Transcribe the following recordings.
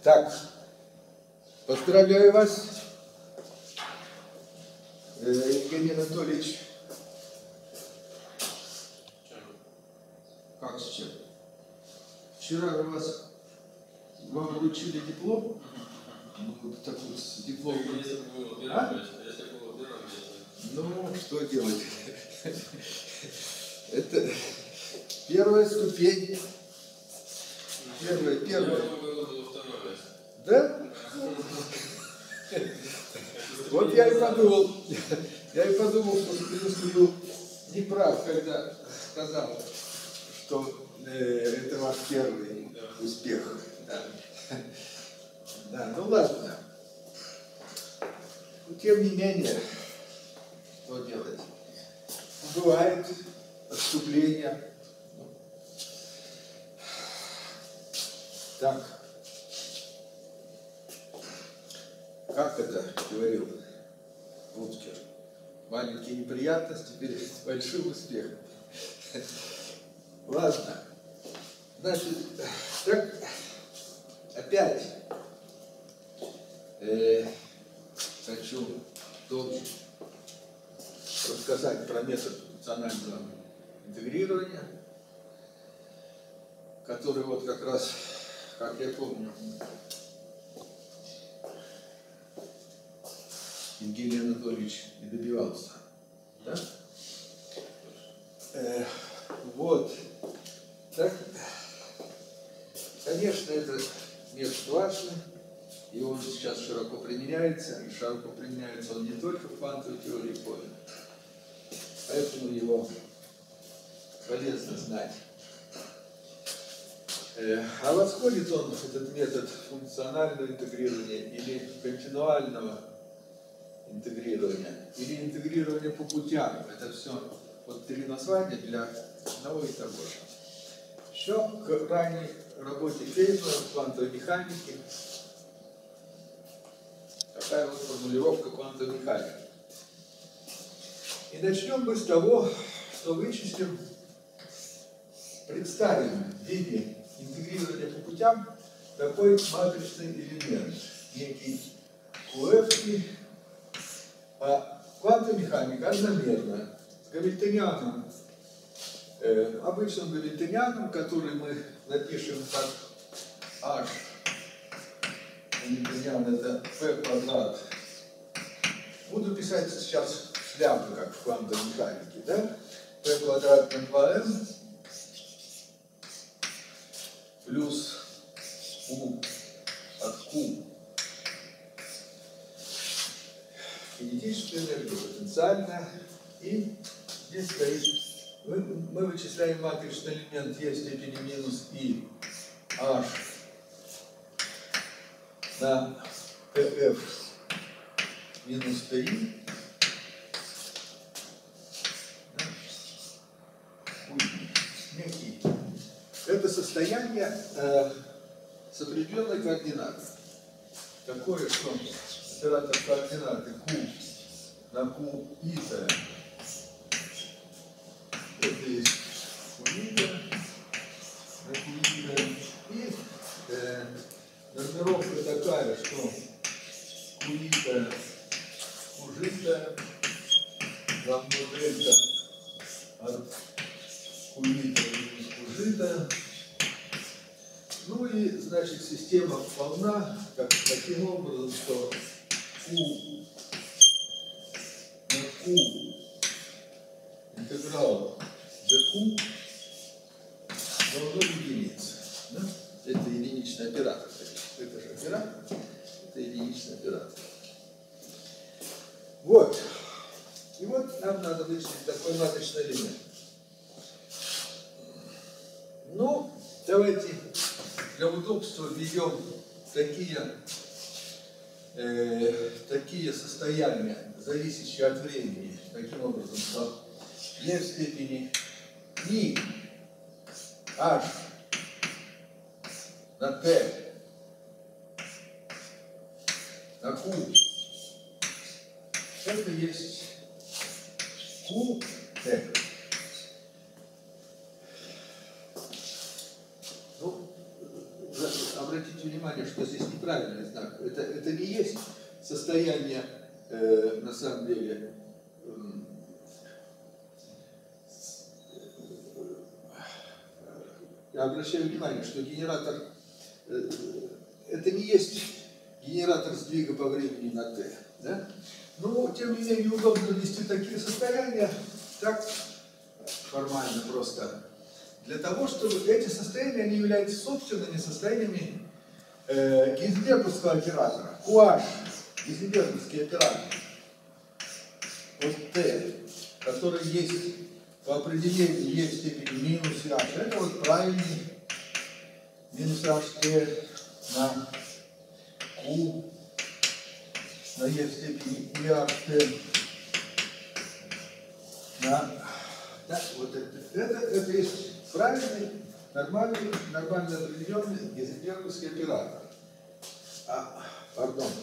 Так, поздравляю вас, Евгений Анатольевич. Как с чем? Вчера вам вручили диплом. Ну, так вот, диплом. Если бы было первое место. Ну, что делать? Это первая ступень. Первая. Было второе место. Да? Вот я и подумал, что Плюс был неправ, когда сказал, что это ваш первый успех. Да, ну ладно. Но тем не менее, что делать? Бывает отступление. Так. Как это говорил Луцкер? Маленькие неприятности перед большим успехом. Ладно. Значит, так, опять должен рассказать про метод функционального интегрирования, который вот как раз, как я помню, Евгений Анатольевич и добивался. Да? Вот. Так, конечно, это метод важный, и он сейчас широко применяется, и широко применяется он не только в квантовой теории поля, поэтому его полезно знать. А восходит он, этот метод функционального интегрирования или континуального интегрирования, или интегрирования по путям. Это все вот три названия для одного и того же. Еще к ранней работе Фейзера в квантовой механике такая вот формулировка квантовой механики. И начнем мы с того, что вычислим, представим в виде интегрирования по путям такой матричный элемент, некий QF. А квантовая механика одномерна с гамильтонианом, обычным гамильтонианом, который мы напишем как h. Гамильтониан это p квадрат. Буду писать сейчас шляпы, как в квантовой механике, да? p квадрат на 2m плюс u от q. Кинетическая энергия, потенциальная. И здесь стоит, мы вычисляем матричный элемент e в степени минус и h на pf минус 3. Это состояние с определенной координатой. Такое, что оператор координаты q на q ита, это есть q ита на q ита, и нормировка такая, что q ита q жита равно дельта от q ита минус q жита. Ну и, значит, система полна таким образом, что Q на Q интеграл dq должно единица. Да? Это единичный оператор. Это же оператор. Это единичный оператор. Вот. И вот нам надо вычислить такой матричный элемент. Ну, давайте для удобства введем такие состояния, зависящие от времени, таким образом, что e в степени и h на t на q это есть qt. Ну, обратите внимание, что здесь неправильный знак. Это не есть состояние, на самом деле, я обращаю внимание, что генератор, это не есть генератор сдвига по времени на t. Да? Но, тем не менее, удобно ввести такие состояния, так формально просто, для того, чтобы эти состояния, они являются собственными состояниями гейзенберговского оператора. QH, гейзенберговский оператор, вот t, который есть по определению есть в степени минус h. Это вот правильный минус ht на q на e в степени iht на... Да, вот это есть правильный, нормально определенный гейзенберговский оператор. Пардон.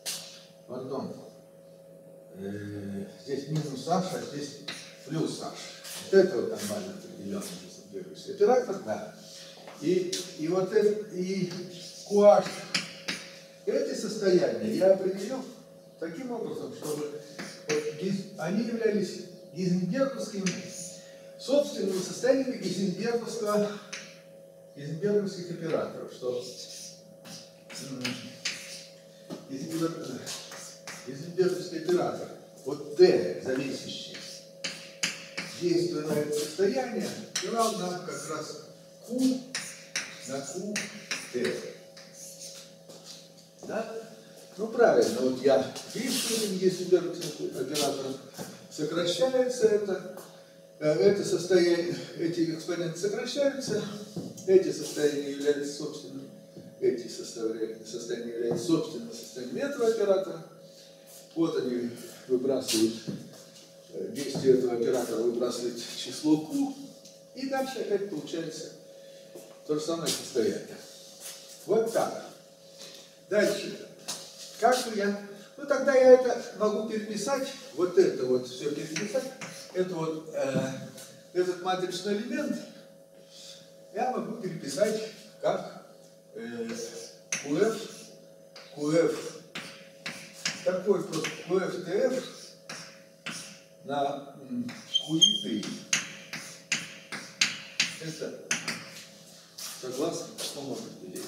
Здесь минус h, а здесь плюс h. Вот это вот нормально определенный гейзенберговский оператор, да. И вот это, и QH, эти состояния я определил таким образом, чтобы вот они являлись гейзенберговскими, собственными состояниями гейзенберговских операторов, что гейзенберговский оператор, вот Т, зависящий, действуя на это состояние, равно как раз Q на QT. Да? Ну правильно, вот я вижу, этим гейзенберговским оператором сокращается это состояние, эти экспоненты сокращаются, эти состояния являются собственными, эти состояния являются собственным состоянием этого оператора. Вот они выбрасывают, действие этого оператора выбрасывает число Q, и дальше опять получается то же самое состояние. Вот так. Дальше. Как бы я... Ну, тогда я это могу переписать, вот это вот все переписать, это вот, этот матричный элемент я могу переписать как QF, такой просто QFTF на QIT. Это согласно какому определению.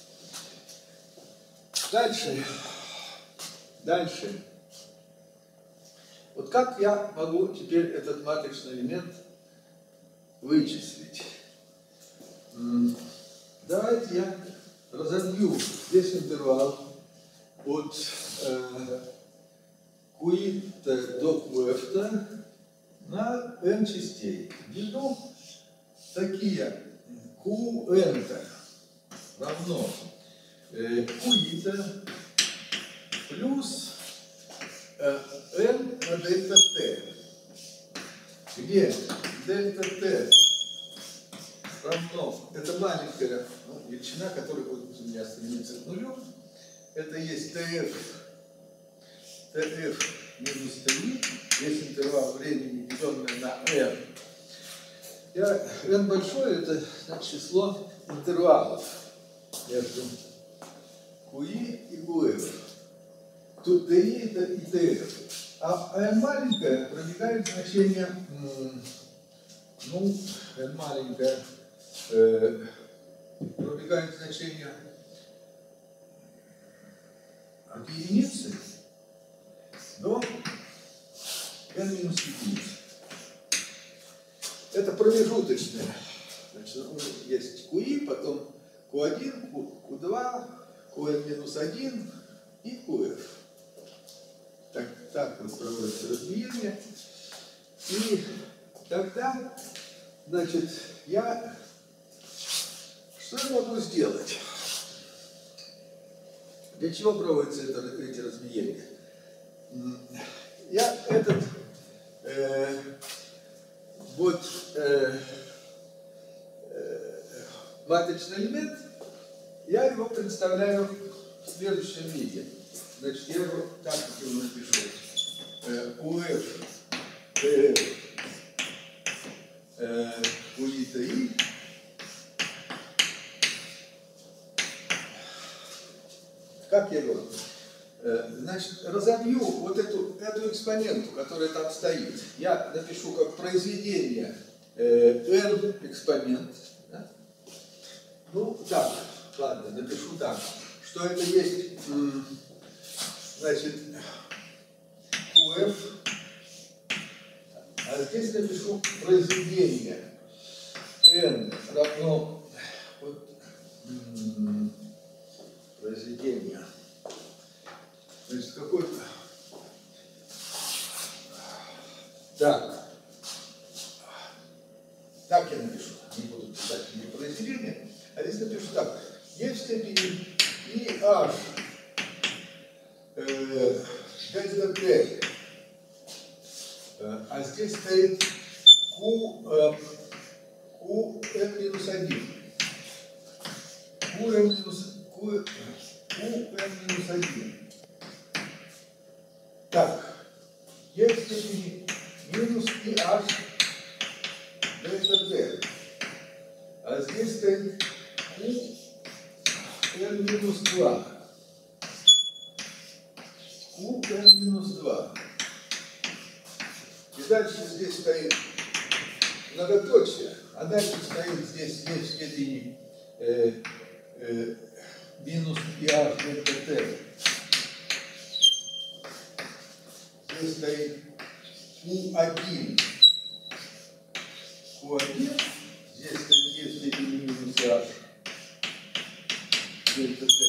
Дальше. Вот как я могу теперь этот матричный элемент вычислить? Давайте я разобью здесь интервал от QI до QF на n частей. Введу такие QN равно QI плюс n на дельта t, где дельта t равно, это маленькая величина, которая будет у меня стремиться к нулю, это есть tf минус 3, есть интервал времени, деленное на n. N большое, это значит, число интервалов между QI и QF. Тут TI это и TF. А n маленькое пробегает значение, ну, n маленькое пробегает значение от единицы до n минус единицы. Это промежуточное. Значит, есть QI, потом Q1, Q2, QN минус 1 и QF. Так вот проводится разбиение. И тогда, значит, что я могу сделать? Для чего проводятся эти разбиения? Я этот матричный элемент, я его представляю в следующем виде. Значит, я его так его напишу. QF, TF, QI, TI. Значит, разобью вот эту экспоненту, которая там стоит. Я напишу как произведение n экспонент. Да? Ну, так, ладно, напишу так, что это есть, значит, QF, а здесь напишу произведение n равно вот, произведение. Значит, какой-то. Так. Так я напишу. Не буду писать не произведение, а здесь напишу так. Е в степени IH дельта T. А здесь стоит QN-1. QN-1. Так, Е в степени минус IH дельта T. А здесь стоит QN-2. QN-2. И дальше здесь стоит многоточие, а дальше стоит здесь Е в степени минус IH дельта T. Здесь стоит Q1. Q1. Здесь стоит Е в степени минус IH дельта T.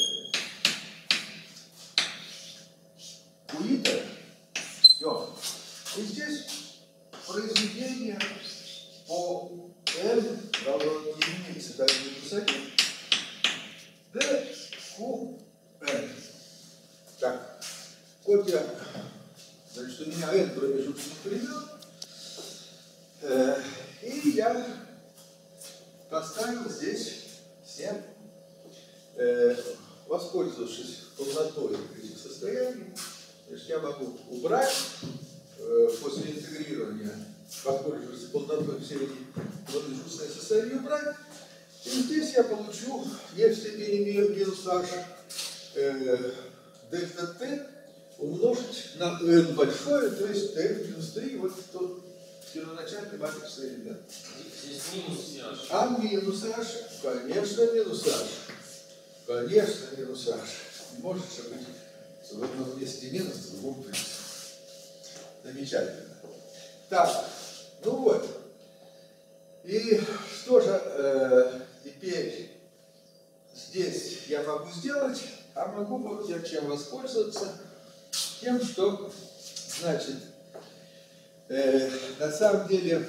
Q-итер. Все. И здесь произведение по n равно единице, даже минус 1. D, Q, n. Так. Вот я. Значит, у меня n промежуточных времен. И я поставил здесь все, воспользовавшись полнотой этих состояний, значит, я могу убрать после интегрирования, воспользовавшись полнотой все эти промежуточные состояния убрать. И здесь я получу Е в степени минус h дельта t умножить на n большое, то есть t в минус 3, вот тот первоначальный матричный элемент. Здесь минус h. А минус h, конечно, минус h. Конечно, минус h. Не может же быть в одном месте минус, в другом плюс. Замечательно. Так, ну вот. И что же теперь здесь я могу сделать? А могу вот я чем воспользоваться? Тем, что, значит, на самом деле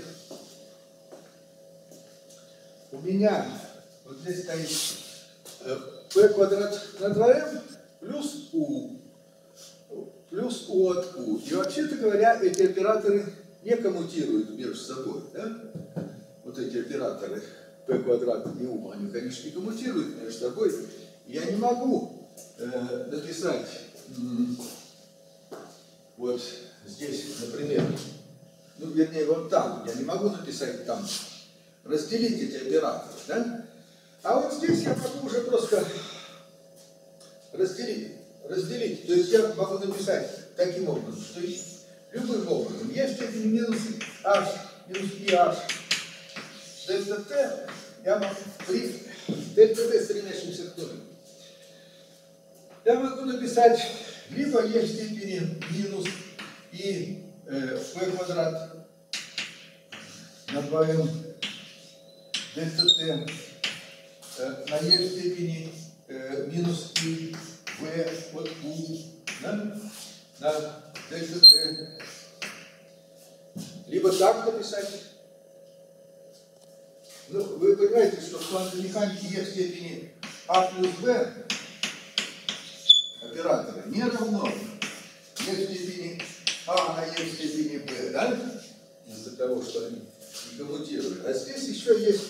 у меня вот здесь стоит p квадрат на 2m плюс u от q. И вообще-то говоря, эти операторы не коммутируют между собой. Да? Вот эти операторы p квадрат и u, они, конечно, не коммутируют между собой. Я не могу написать вот здесь, например, ну, вернее, вот там, я не могу написать там, разделить эти операторы, да? А вот здесь я могу уже просто разделить. То есть я могу написать таким образом, что любым образом Е в степени минус h, минус IH дельта t, я могу при дельта t стремящемся к нулю. Я могу написать либо Е в степени минус и p квадрат на 2m дельта t на Е в степени минус и v от u, да? На дельта t. Либо так написать. Ну, вы понимаете, что в квантовой механике Е в степени а плюс b операторы не равно Е в степени а на Е в степени b, да? Из-за того, что они не коммутируют. А здесь еще есть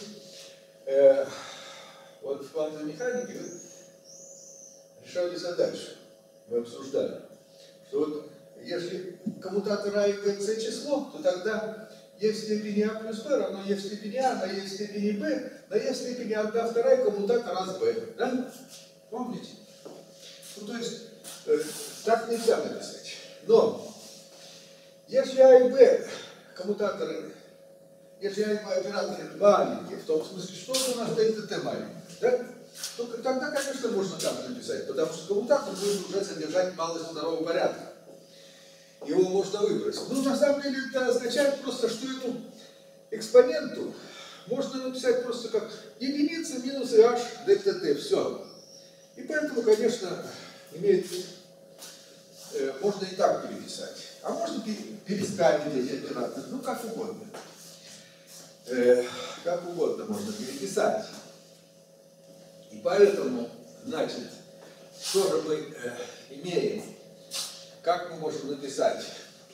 вот в квантовой механике вы решали задачу, мы обсуждали, что вот если коммутатор А и С число, то тогда Е в степени А плюс Б равно Е в степени А на Е в степени Б на Е в степени 1/2 коммутатор А с Б. Да? Помните? Ну, то есть, так нельзя написать. Но если А и Б коммутаторы, если А и Б операторы маленькие, в том смысле, что у нас дельта Т маленький, да? То тогда, конечно, можно так написать, потому что коммутатор будет уже содержать малость второго порядка. Его можно выбросить. Но на самом деле это означает просто, что эту экспоненту можно написать просто как единица минус h дельта Т. Все. И поэтому, конечно, можно и так переписать. А можно переставить эти операторы, ну как угодно. Как угодно можно переписать. И поэтому, значит, что же мы имеем? Как мы можем написать?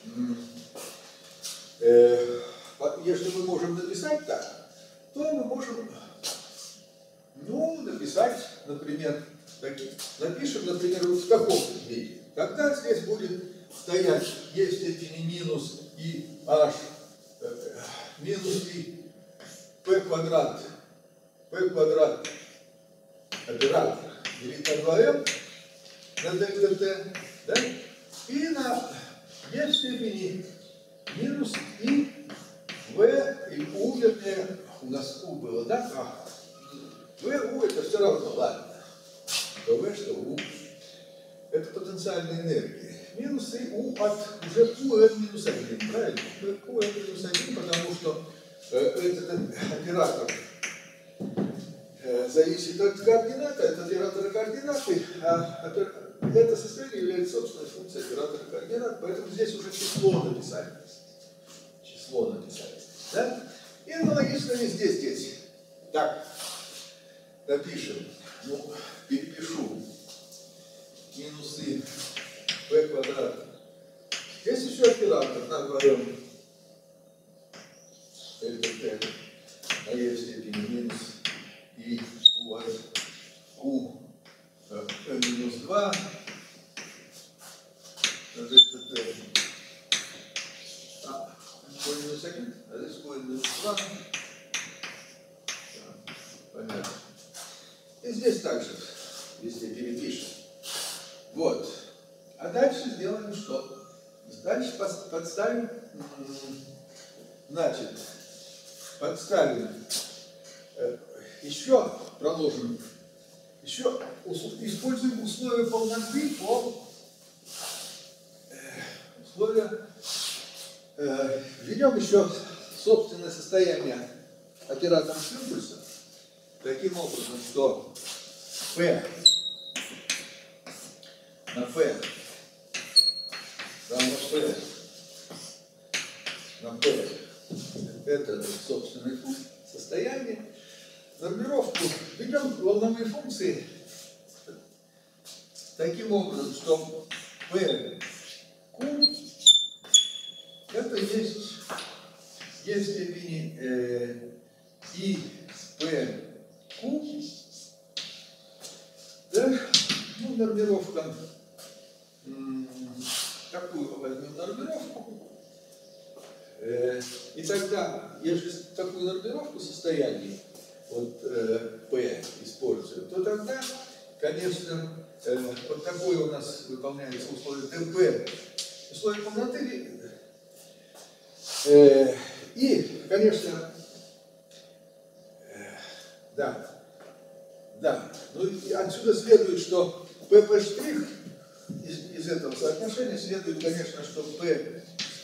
Если мы можем написать так, то мы можем, написать, например, напишем, например, вот в таком виде. Когда здесь будет стоять e в степени минус и h минус и p квадрат оператор делить на 2m на дельта t, да? И на e в степени минус и v и u, вернее, у нас u было, да? v, u это все равно, ладно. Что v, что u. Это потенциальная энергия. Минус и u от уже qn минус 1, правильно? qn минус 1, потому что этот оператор зависит от координаты, от оператора координаты, а это состояние является собственной функцией оператора координат, поэтому здесь уже число написали. Число написали. Да? И аналогично везде здесь. Так, напишем, перепишу минусы p квадрат. Здесь еще оператор на 2m дельта t на e в степени минус и u от q минус 2 на дельта t. Q минус 1, а здесь Q минус 2. Понятно. И здесь также везде перепишем. Вот. А дальше сделаем что? Дальше подставим, значит, еще проложим, еще используем условия полноты по введем еще собственное состояние оператора с импульсом таким образом, что P на P равно P на P это собственное состояние. Нормировку ведем волновые функции таким образом, что P Q это есть e в степени и P Q. Да? Нормировка. Такую возьмем нормировку. И тогда, если такую нормировку состояний вот P используем, то тогда, конечно, вот такое у нас выполняется условие dp, условие полноты. И, конечно, ну и отсюда следует, что pp' из этого соотношения следует, конечно, что p'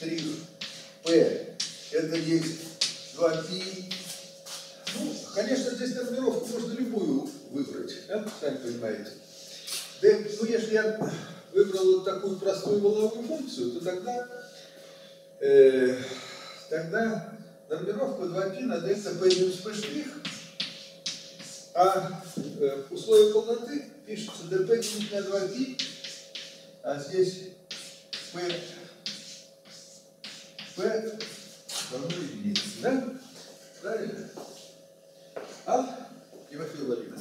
это есть 2π. Ну, конечно, здесь нормировку можно любую выбрать, да? Сами понимаете. Да, ну, если я выбрал вот такую простую волновую функцию, то тогда нормировка 2π на дельта p минус p', а условие полноты пишется dp минус на 2π, а здесь p равно единице, да? Правильно? Тимофей Владимирович?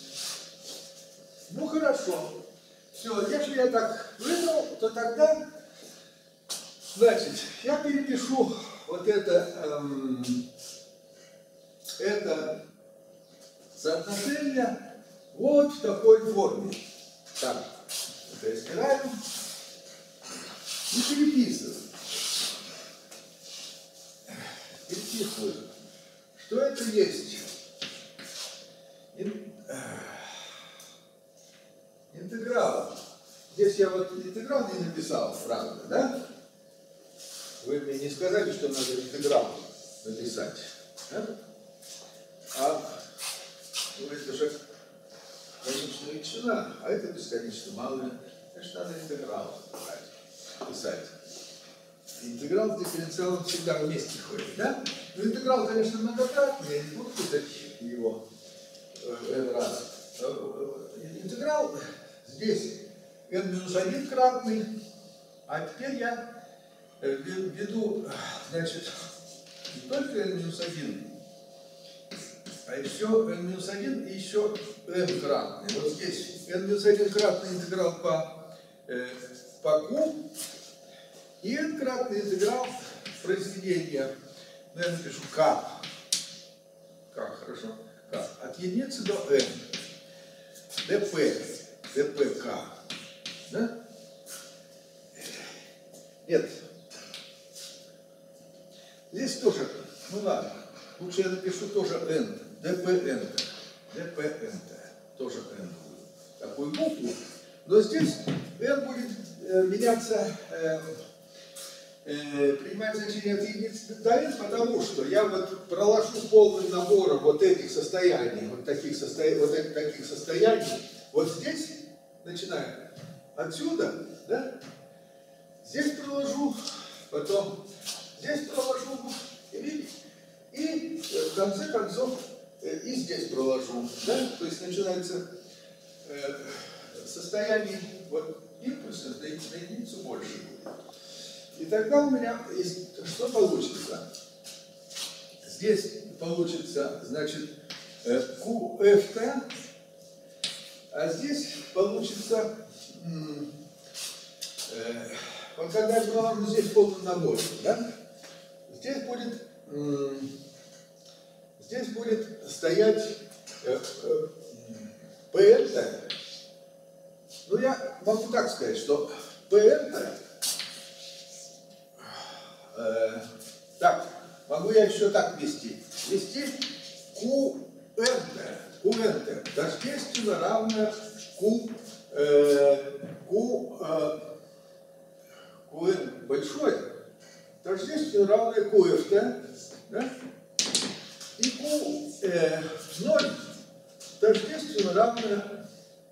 Ну хорошо. Все, если я так выбрал, то тогда, значит, я перепишу вот это соотношение вот в такой форме. Так, это стираем. Не переписывай. Переписывай. Что это есть? Интеграл. Здесь я вот интеграл не написал, правда, да? Вы мне не сказали, что надо интеграл написать. Да? А ну, это же конечная величина, а это бесконечно малая. Значит, надо интеграл писать. Интеграл с дифференциалом всегда вместе ходит, да? Но интеграл, конечно, многократный, я не буду писать его n раз. Интеграл здесь n-1 кратный, а теперь я введу, значит, не только n-1, а еще n-1 и еще n кратный. Вот здесь n-1 кратный интеграл по q, и n кратный интеграл произведения, ну, я напишу k, хорошо, k, от единицы до n, dpk, да? Нет, здесь тоже, ну ладно, лучше я напишу тоже n, dpn, тоже n будет, такую букву, но здесь n будет меняться, принимать значение от единицы до n, потому что я вот проложу полным набором вот этих состояний, вот таких состояний, вот здесь, начиная отсюда, да, здесь проложу, потом здесь проложу, и в конце концов и здесь проложу, да, то есть начинается состояние вот импульсов на единицу больше будет. И тогда у меня что получится? Здесь получится, значит, QFT, а здесь получится, вот когда я проложу здесь полный набор, да, здесь будет стоять PNT. Ну, я могу так сказать, что PNT, так, могу я еще так ввести. Ввести QNT, тождественно равное QN большой, тождественно равное QFT, да? И Q0 тождественно равное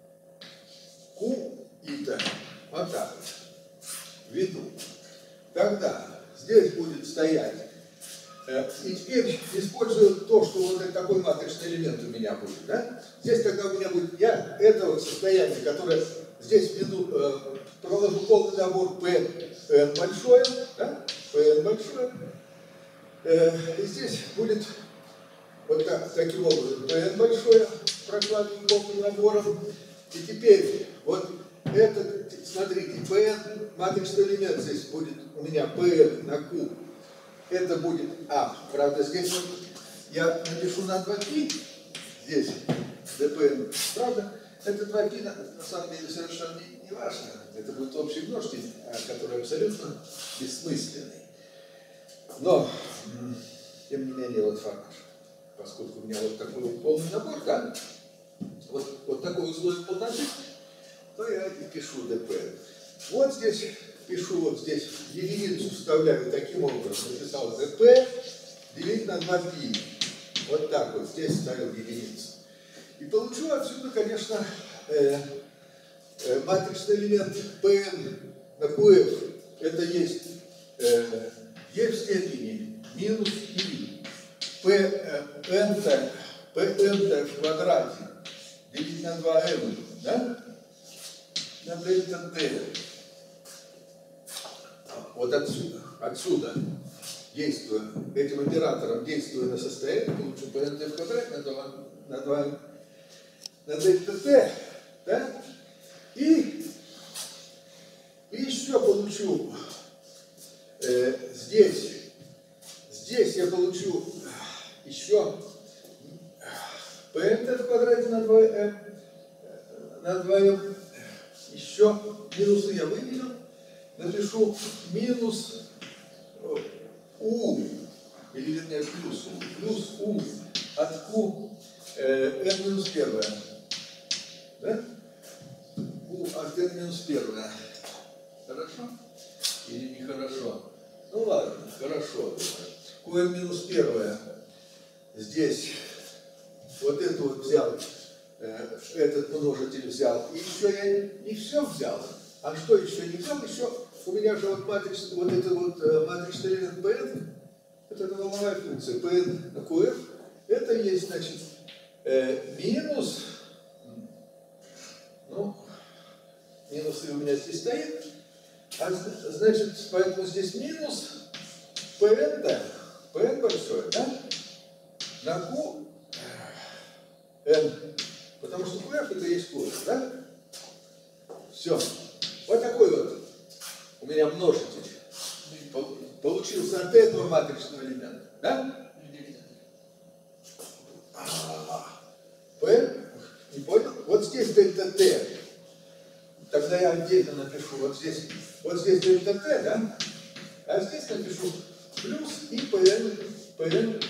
QIT. Вот так вот. Введу. Тогда здесь будет стоять. И теперь использую то, что вот такой матричный элемент у меня будет. Да? Здесь тогда у меня будет я этого состояния, которое здесь введу, проложу полный набор Pn большое, да? Pn большое. И здесь будет вот таким образом Pn большое, прокладываю полным набором. И теперь вот этот, смотрите, Pn, матричный элемент здесь будет у меня Pn на Q. Это будет А. Правда, здесь вот я напишу на 2π, здесь dpn. Правда, это 2π на самом деле совершенно не важно. Это будет общий множитель, который абсолютно бессмысленный. Но, тем не менее, вот факт, поскольку у меня вот такой вот полный набор, да, вот такой условие полноты, то я и пишу dpn. Вот здесь пишу, вот здесь единицу вставляю таким образом, написал dp делить на 2π. Вот так вот, здесь ставил единицу. И получу отсюда, конечно, матричный элемент Pn на QF. Это есть e в степени минус и Pn в квадрате делить на 2m, да? На дельта t. Вот отсюда, действуя этим оператором, действуя на состояние, получу Pn в квадрате на дельта t, да? И еще получу здесь я получу еще Pn в квадрате на 2m, еще минусы я выделил, напишу минус u, или вернее плюс u от q n минус первое. Да? U от n минус первое. Хорошо? Или нехорошо? Ну ладно, хорошо. qn минус первое. Здесь вот это вот взял, этот множитель взял. И еще я не все взял. А что еще не взял? Еще у меня же вот матричный, вот это вот матричный элемент Pn, это волновая функция Pn на Qf, это есть, значит, минус, ну, минус у меня здесь стоит, а значит, поэтому здесь минус Pn, Pn большой, да, на Q, n, потому что Qf это есть Qf, да? Все. Вот такой вот у меня множитель получился от этого матричного элемента, да? P, не понял? Вот здесь дельта t. Тогда я отдельно напишу, вот здесь дельта t, да? А здесь напишу плюс и Pn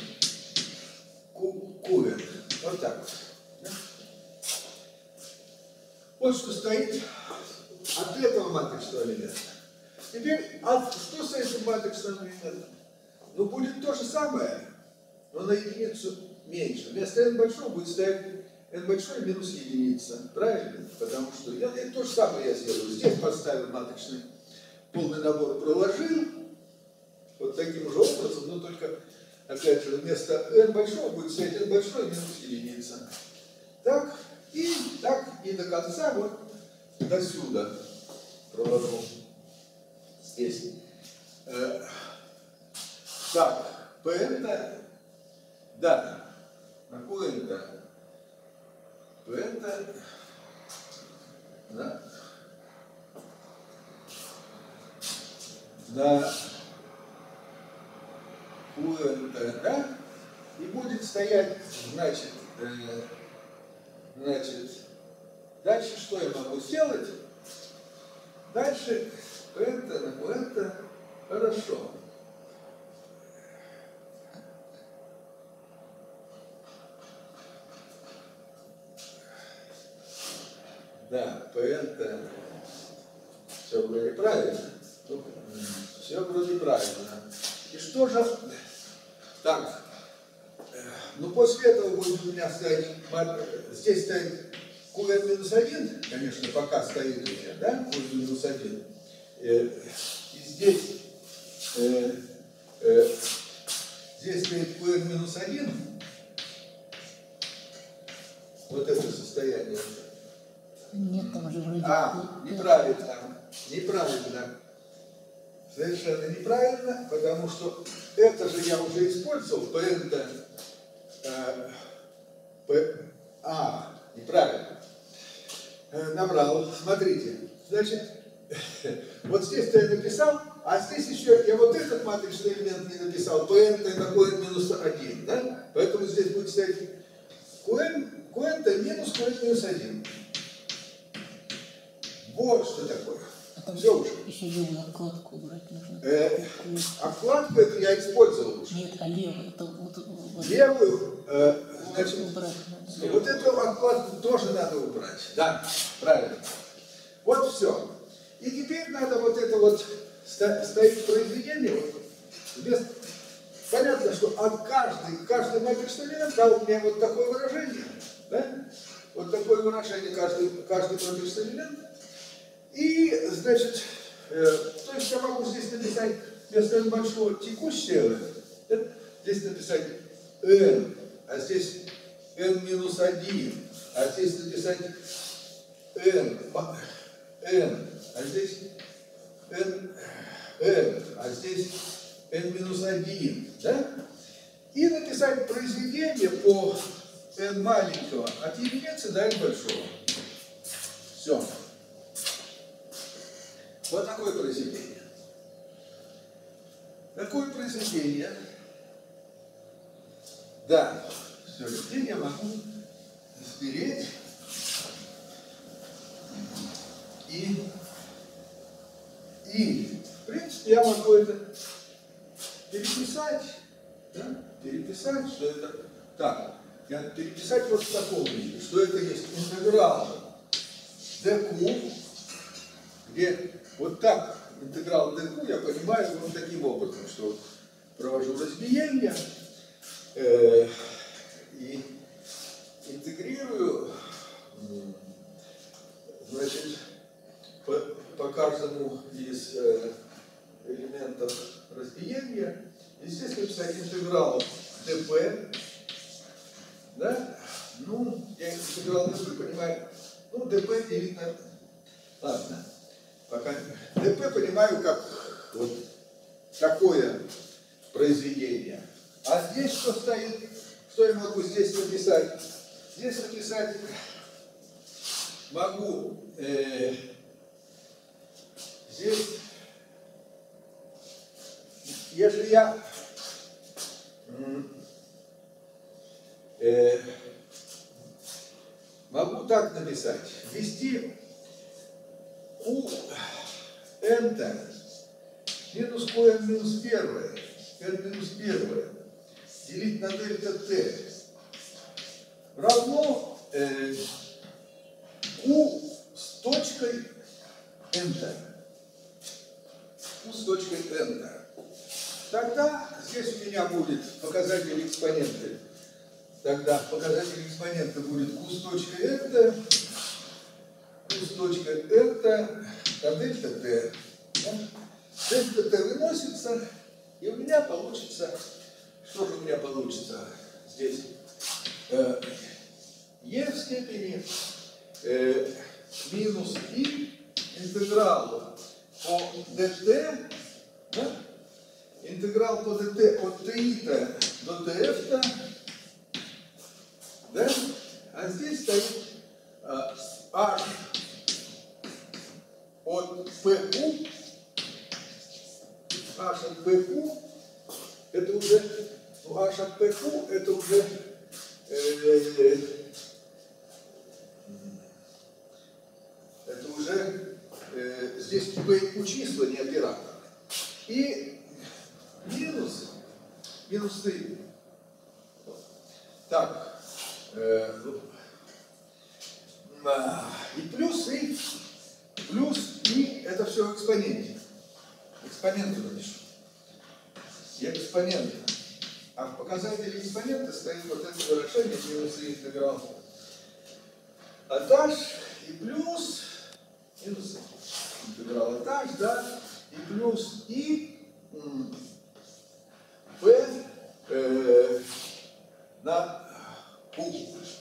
Qn. Вот так вот. Да? Вот что стоит от этого матричного элемента. Теперь, что с этим матричным элементом? Ну, будет то же самое, но на единицу меньше. Вместо n большого будет стоять n большой минус единица. Правильно? Потому что это то же самое я сделаю. Здесь поставил матричный полный набор, проложил. Вот таким же образом, но только, опять же, вместо n большого будет стоять n большой минус единица. Так и до конца, вот до сюда проложу. Здесь. Так, Pn-то, да, на Qn-то, Pn-то, да, на Qn-то, да, и будет стоять, значит, дальше что я могу сделать? Дальше Pn-то на Qn-то, хорошо. Да, Pn-то все вроде правильно. Все вроде правильно. И что же? Так, ну после этого будет у меня стоять, здесь стоит Qn-1, конечно, пока стоит у меня, да, Qn-1. И здесь, здесь стоит Qn-1. Вот это состояние. Нет, там же вроде... Неправильно. Совершенно неправильно, потому что это же я уже использовал, Pn-то, неправильно. Набрал. Смотрите, значит, вот здесь-то я написал, а здесь еще я вот этот матричный элемент не написал, Pn-то на Qn-1, да? Поэтому здесь будет стоять Qn-то минус Qn-1. Вот что такое. Все уже. Еще левую откладку убрать нужно. Откладку это я использовал уже. Нет, а левую, это вот Левую, значит, убрать надо. вот эту откладку тоже надо убрать. Да, правильно. Вот все. И теперь надо вот это вот стоит произведение. Вот, понятно, что от каждый матричный элемент дал мне вот такое выражение. Да? Вот такое выражение каждый матричный элемент. И, значит, то есть я могу здесь написать вместо n большого текущее, здесь написать n, а здесь n-1, а здесь написать n, а здесь n, а здесь n-1, да? И написать произведение по n маленького от единицы до n большого. Все. Вот такое произведение. Такое произведение. Да, все, теперь я могу стереть и И, в принципе, я могу это переписать, да? Переписать, что это так. Я переписать вот в таком виде, что это есть интеграл dq, где вот так интеграл dq я понимаю вот таким образом, что провожу разбиение и интегрирую, значит, по каждому из элементов разбиения. Естественно, писать интеграл dp, да? Ну, я интеграл dp понимаю, ну, dp делить на... Ладно, пока dp понимаю как вот такое произведение. А здесь что стоит? Что я могу здесь написать? Здесь написать могу здесь, если я могу так написать, ввести q n минус qn минус 1, n минус 1, делить на дельта t равно q с точкой n. Q с точкой n. Тогда здесь у меня будет показатель экспоненты. Тогда показатель экспонента будет q с точкой n, q с точкой n, на дельта t. Дельта t выносится, и у меня получится, что же у меня получится здесь? E в степени минус I интеграл по dt, да? Интеграл по dt от ti до tf, да? А здесь стоит h от pq, h от pq, это уже, ну, h от pq, это уже здесь p и q числа, не оператор. И минус 3. Так, и плюс и это все в экспоненте. Экспоненты напишу. И экспоненты. А в показателе экспонента стоит вот это выражение минус и интеграл от h и плюс минус интеграл от h, да, и плюс и p на q.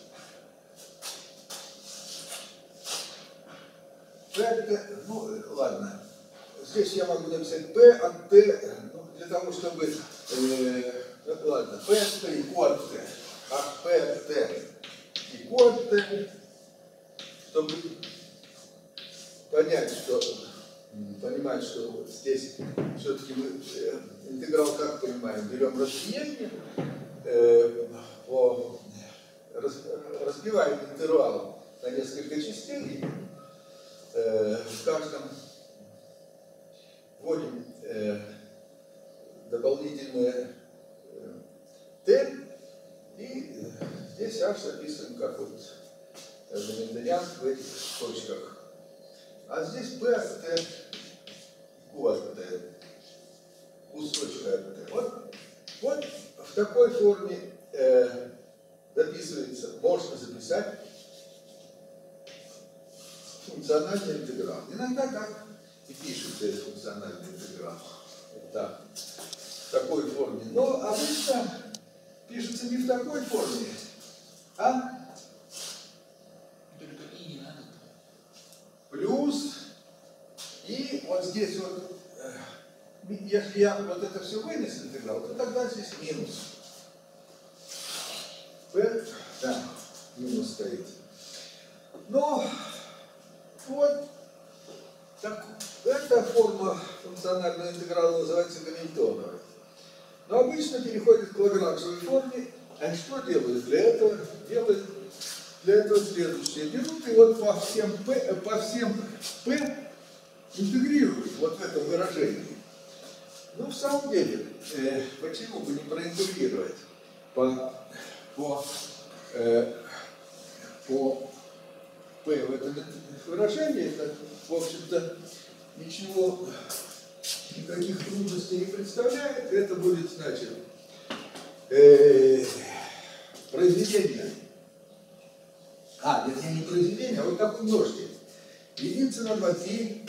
Ну, ладно. Здесь я могу написать p от t, ну, для того, чтобы, ладно, p от t и q от t, а p от t и q от t, чтобы понимать, что вот здесь все-таки мы интеграл, как понимаем, берем разбиение, разбиваем интервал на несколько частей, в каждом вводим дополнительное t, и здесь h записываем как вот Менделян в этих точках. А здесь p от t, q от t, q с точкой от t. Вот в такой форме записывается, можно записать функциональный интеграл. Иногда так и пишется этот функциональный интеграл. Вот так, в такой форме. Но обычно пишется не в такой форме, а Только и не надо. плюс, и вот здесь вот, если я вот это все вынес интеграл, то тогда здесь минус. P, да, минус стоит. Но вот так, эта форма функционального интеграла называется гамильтоновой. Но обычно переходит к лагранжевой форме. А что делают для этого? Делают для этого следующее. Берут и вот по всем P интегрирует вот в этом выражении. Ну, в самом деле, почему бы не проинтегрировать по P в этом выражении? Это, в общем-то, никаких трудностей не представляет. Это будет, значит, произведение. Вернее, не произведение, а вот такой множитель. Единица на 2π.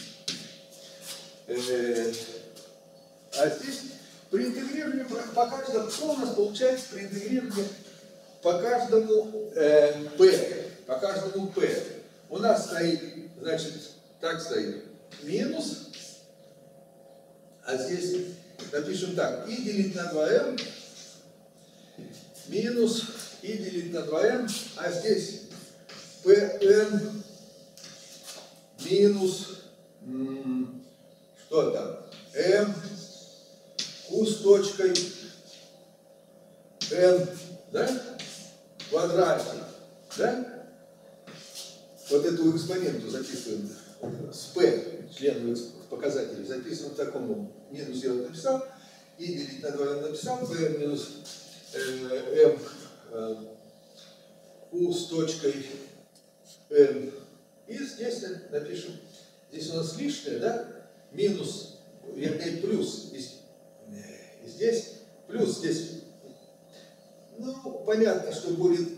А здесь при интегрировании по каждому, что у нас получается при интегрировании по каждому p, по каждому p. У нас стоит, значит, так стоит, минус, а здесь напишем так, и делить на 2m, минус, и делить на 2m, а здесь pn минус, что там, m, q с точкой n, да, в квадрате, да? Вот эту экспоненту записываем с p, член показателей, записываем в таком, минус 0 написал, и делить на 2 написал, p минус m, q с точкой n, и здесь напишем, здесь у нас лишнее, да, минус, вернее, плюс, здесь плюс, здесь, ну, понятно, что будет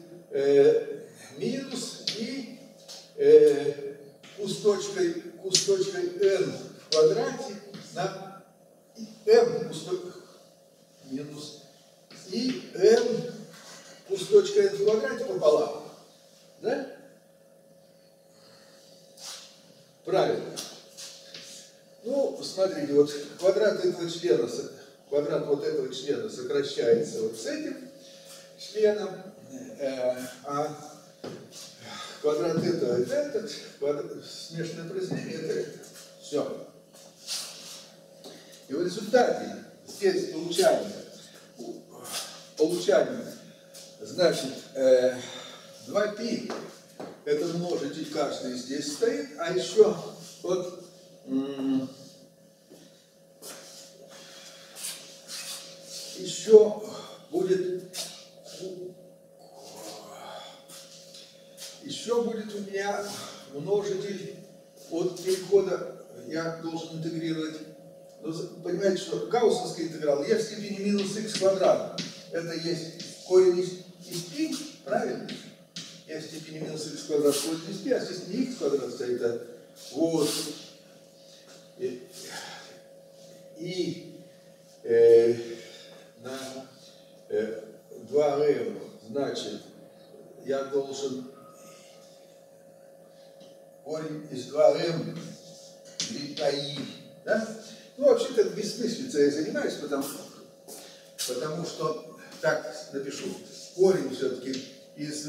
минус и q с точкой n в квадрате на m минус и m q с точкой n в квадрате пополам. Да? Правильно. Ну, смотрите, вот квадрат этого члена, квадрат вот этого члена сокращается вот с этим членом, а квадрат этого это этот, смешанное произведение это это. Все. И в результате здесь получаем, значит, 2π, это множитель каждый здесь стоит, а еще вот еще будет у меня множитель от перехода, я должен интегрировать. Но понимаете, что гауссовский интеграл e в степени минус x квадрат. Это есть корень из π, правильно? E в степени минус x квадрат корень из π, а здесь не x квадрат стоит, а вот. И на 2m, значит, я должен корень из 2m делить на i. Да? Ну, вообще-то бессмыслицей я занимаюсь, потому что, так напишу, корень все-таки из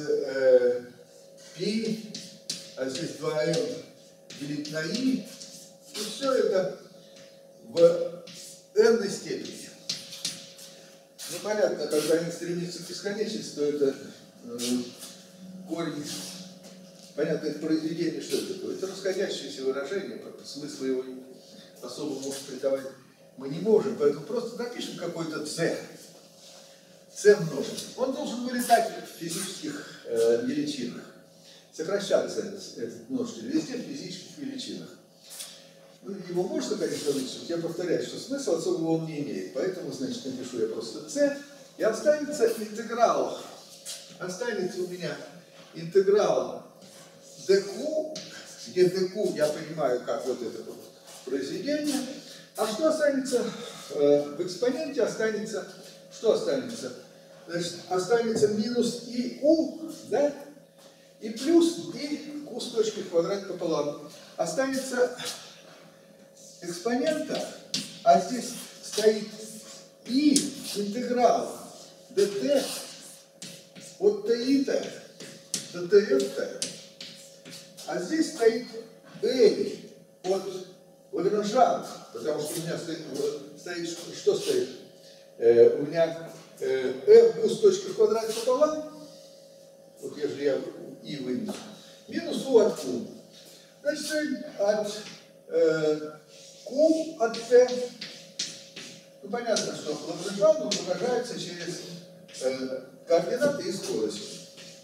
π, а здесь 2m делить на i, и все это в n степени. Ну, понятно, когда n стремится к бесконечности, то это корень, понятно, это произведение, что это такое? Это расходящееся выражение, смысла его особо может придавать мы не можем, поэтому просто напишем какой-то c множитель. Он должен вылетать в физических величинах, сокращаться этот множитель везде в физических величинах. Ну, его можно, конечно, вычислить, я повторяю, что смысла особого он не имеет, поэтому, значит, напишу я просто c, и останется интеграл, останется у меня интеграл dq, где dq я понимаю как вот это вот произведение, а что останется в экспоненте, останется, что останется? Значит, останется минус и u, да, и плюс и q с точкой в квадрате пополам. Останется экспонента, а здесь стоит и интеграл dt от ti-то до tf-то, а здесь стоит L от Лагранжа, потому что у меня стоит что стоит? У меня m с точкой в квадрате пополам, вот если я и вынесу, минус u от q. Значит, от Q от T. Ну, понятно, что Лагранжан выражается через координаты и скорости.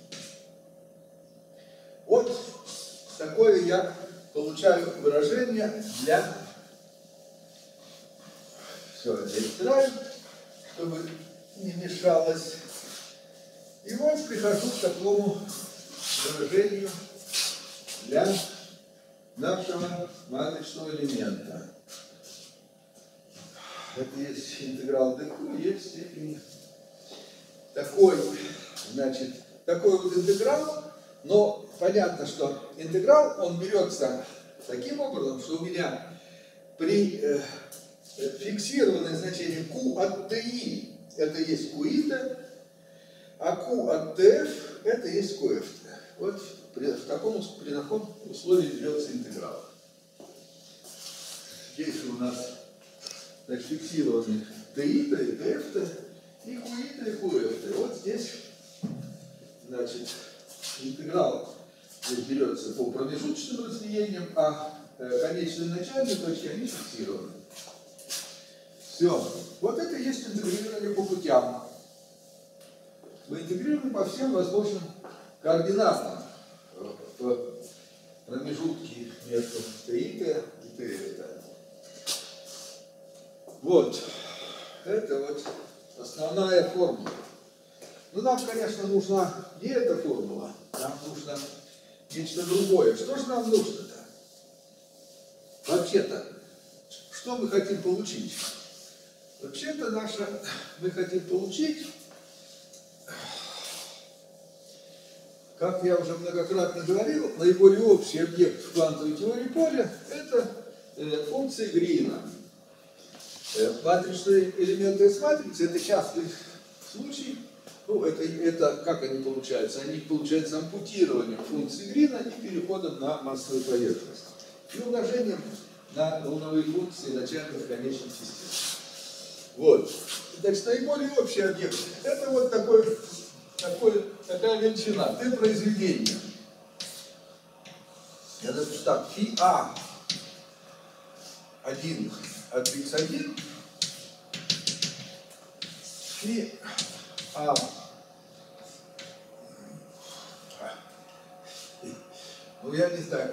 Вот такое я получаю выражение для... Все это стираю, чтобы не мешалось. И вот прихожу к такому выражению для нашего матричного элемента. Это есть интеграл dq, есть степень такой, значит, такой вот интеграл, но понятно, что интеграл, он берется таким образом, что у меня при фиксированное значение q от ti это есть qi, а q от tf это есть qf. Вот при таком условии берется интеграл. Здесь у нас, значит, фиксированы ti и tf, и qi и qf. И вот здесь, значит, интеграл здесь берется по промежуточным разделениям, а конечные начальные точки, они фиксированы. Все. Вот это и есть интегрирование по путям. Мы интегрируем по всем возможным координатам в промежутке между ti и tf. Вот. Это вот основная формула. Ну, нам, конечно, нужна не эта формула, нам нужно нечто другое. Что же нам нужно-то? Вообще-то, что мы хотим получить? Вообще-то мы хотим получить, как я уже многократно говорил, наиболее общий объект в квантовой теории поля – это функции Грина. Матричные элементы S-матрицы – это частый случай. Ну, это как они получаются? Они получаются ампутированием функции Грина и переходом на массовую поверхность. И умножением на волновые функции начальных и конечных систем. Вот. Значит, наиболее общий объект – это вот такая величина, Т произведения. Я напишу так, φA 1 от x1, φA ну я не знаю,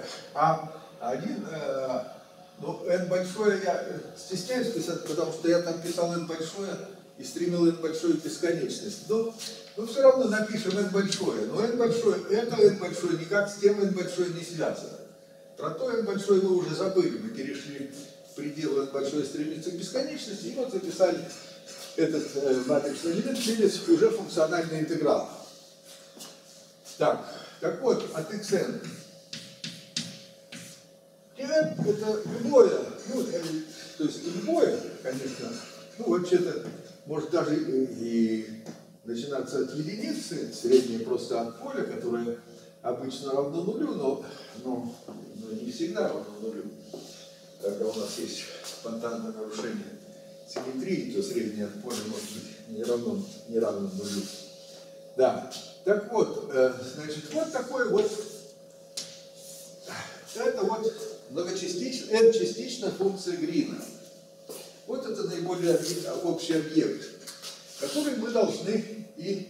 А1, ну, n большое я стесняюсь писать, потому что я там писал n большое и стремил n большое в бесконечность. Но все равно напишем n большое. Но n большое, это n большое никак с тем n большое не связано. Про то n большое мы уже забыли. Мы перешли в предел n большое стремится к бесконечности, и вот записали этот матричный элемент через уже функциональный интеграл. Так вот, от xn. n это любое, ну, то есть любое, конечно, ну, вообще-то, может даже и начинаться от единицы, среднее просто от поля, которое обычно равно нулю, но не всегда равно нулю. Когда у нас есть спонтанное нарушение симметрии, то среднее от поля может быть не равно нулю. Да. Так вот, значит, вот такой вот, это вот многочастичная, n-частичная функция Грина. Вот это наиболее общий объект, который мы должны и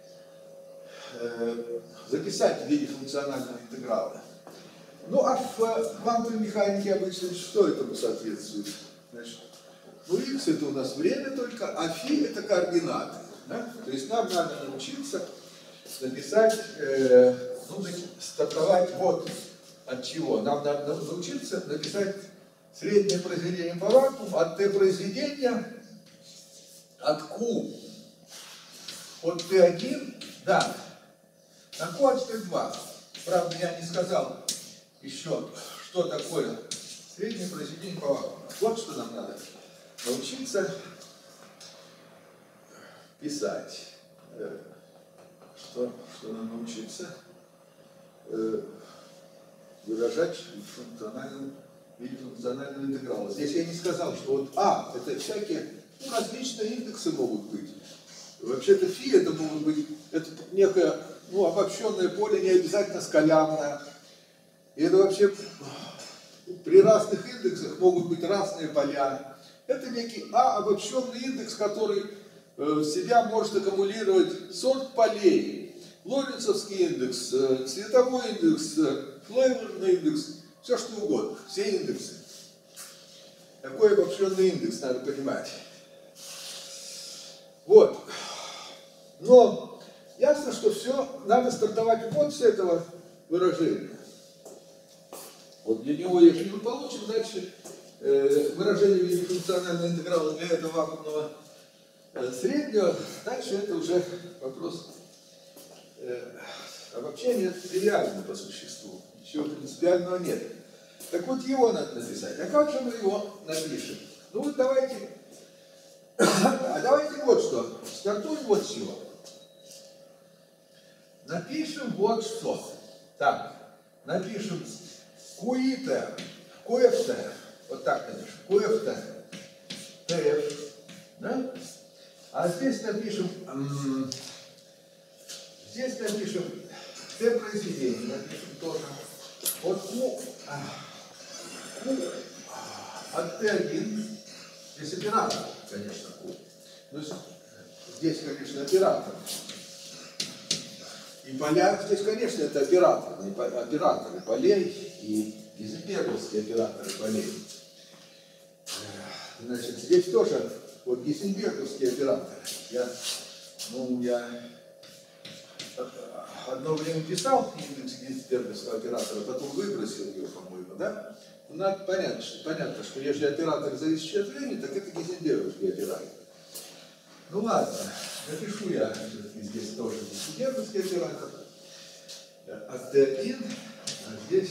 записать в виде функционального интеграла. Ну а в квантовой механике обычно что этому соответствует? Значит, ну x это у нас время только, а φ это координаты. Да? То есть нам надо научиться написать, стартовать вот от чего. Нам надо научиться написать среднее произведение по вакууму от t произведения от q от t1, да, на q от t2. Правда, я не сказал еще, что такое среднее произведение по вакууму. Вот что нам надо научиться писать. Что нам научиться выражать в виде функционального интеграла. Здесь я не сказал, что вот это всякие различные индексы могут быть. Вообще-то φ это могут быть, это некое обобщенное поле, не обязательно скалярное. И это вообще при разных индексах могут быть разные поля. Это некий обобщенный индекс, который в себя может аккумулировать сорт полей. Лоренцовский индекс, цветовой индекс, флейворный индекс, все что угодно, все индексы. Такой обобщенный индекс надо понимать. Вот. Но ясно, что все надо стартовать вот с этого выражения. Вот для него, если мы получим дальше выражение в виде функционального интеграла для этого вакуумного среднего, дальше это уже вопрос обобщения тривиального по существу. Ничего принципиального нет. Так вот, его надо написать. А как же мы его напишем? Ну вот давайте вот что. Стартуем вот с чего. Напишем вот что. Так, напишем QFT, вот так, конечно, QFT, TF, да? А здесь напишем Т произведение, напишем тоже. Вот Q от Т1, здесь оператор, конечно, Q. Ну, здесь, конечно, оператор. И поля здесь, конечно, это операторы полей и гейзенберговские операторы полей. Значит, здесь тоже вот гейзенберговские операторы. Я одно время писал индекс гейзенберговского оператора, потом выбросил ее, по-моему, да? Надо понятно, что если оператор зависящий от времени, так это гейзенберговский оператор. Ну ладно, напишу я здесь тоже гейзенберговский оператор от Т1, а здесь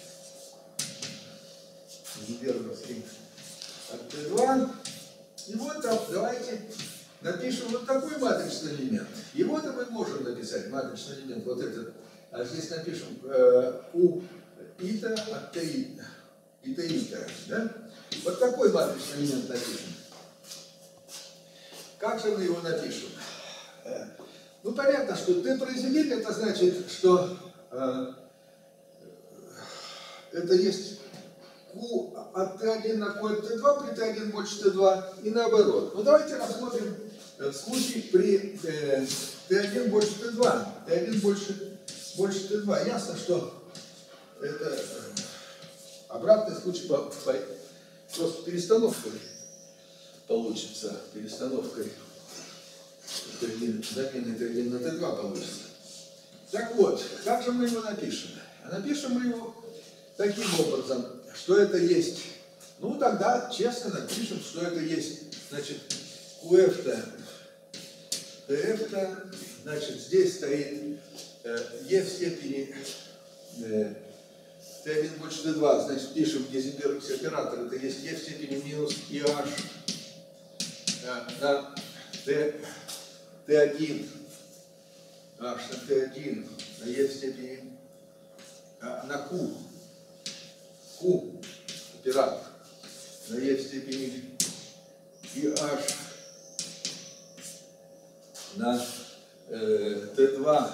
гейзенберговский от Т2. И вот там давайте напишем вот такой матричный элемент. Его-то мы можем написать, матричный элемент, вот этот. А здесь напишем у ита от Т ита, да? Вот такой матричный элемент напишем. Как же мы его напишем? Ну, понятно, что Т произведение, это значит, что это есть Q от Т1 на Q от Т2 при Т1 больше Т2 и наоборот. Ну, давайте рассмотрим случай при Т1 больше Т2. Т1 больше Т2. Ясно, что это обратный случай просто перестановкой получится. Перестановкой замены Т1 на Т2 получится. Так вот, как же мы его напишем? Напишем мы его таким образом, что это есть. Ну, тогда честно напишем, что это есть. Значит, QFT, TFT, значит, здесь стоит E в степени Т1 больше Т2, значит, пишем гейзенберговский оператор, это есть E в степени минус IH на Т1, H на Т1, на E в степени на Q оператор, на E в степени IH на Т2,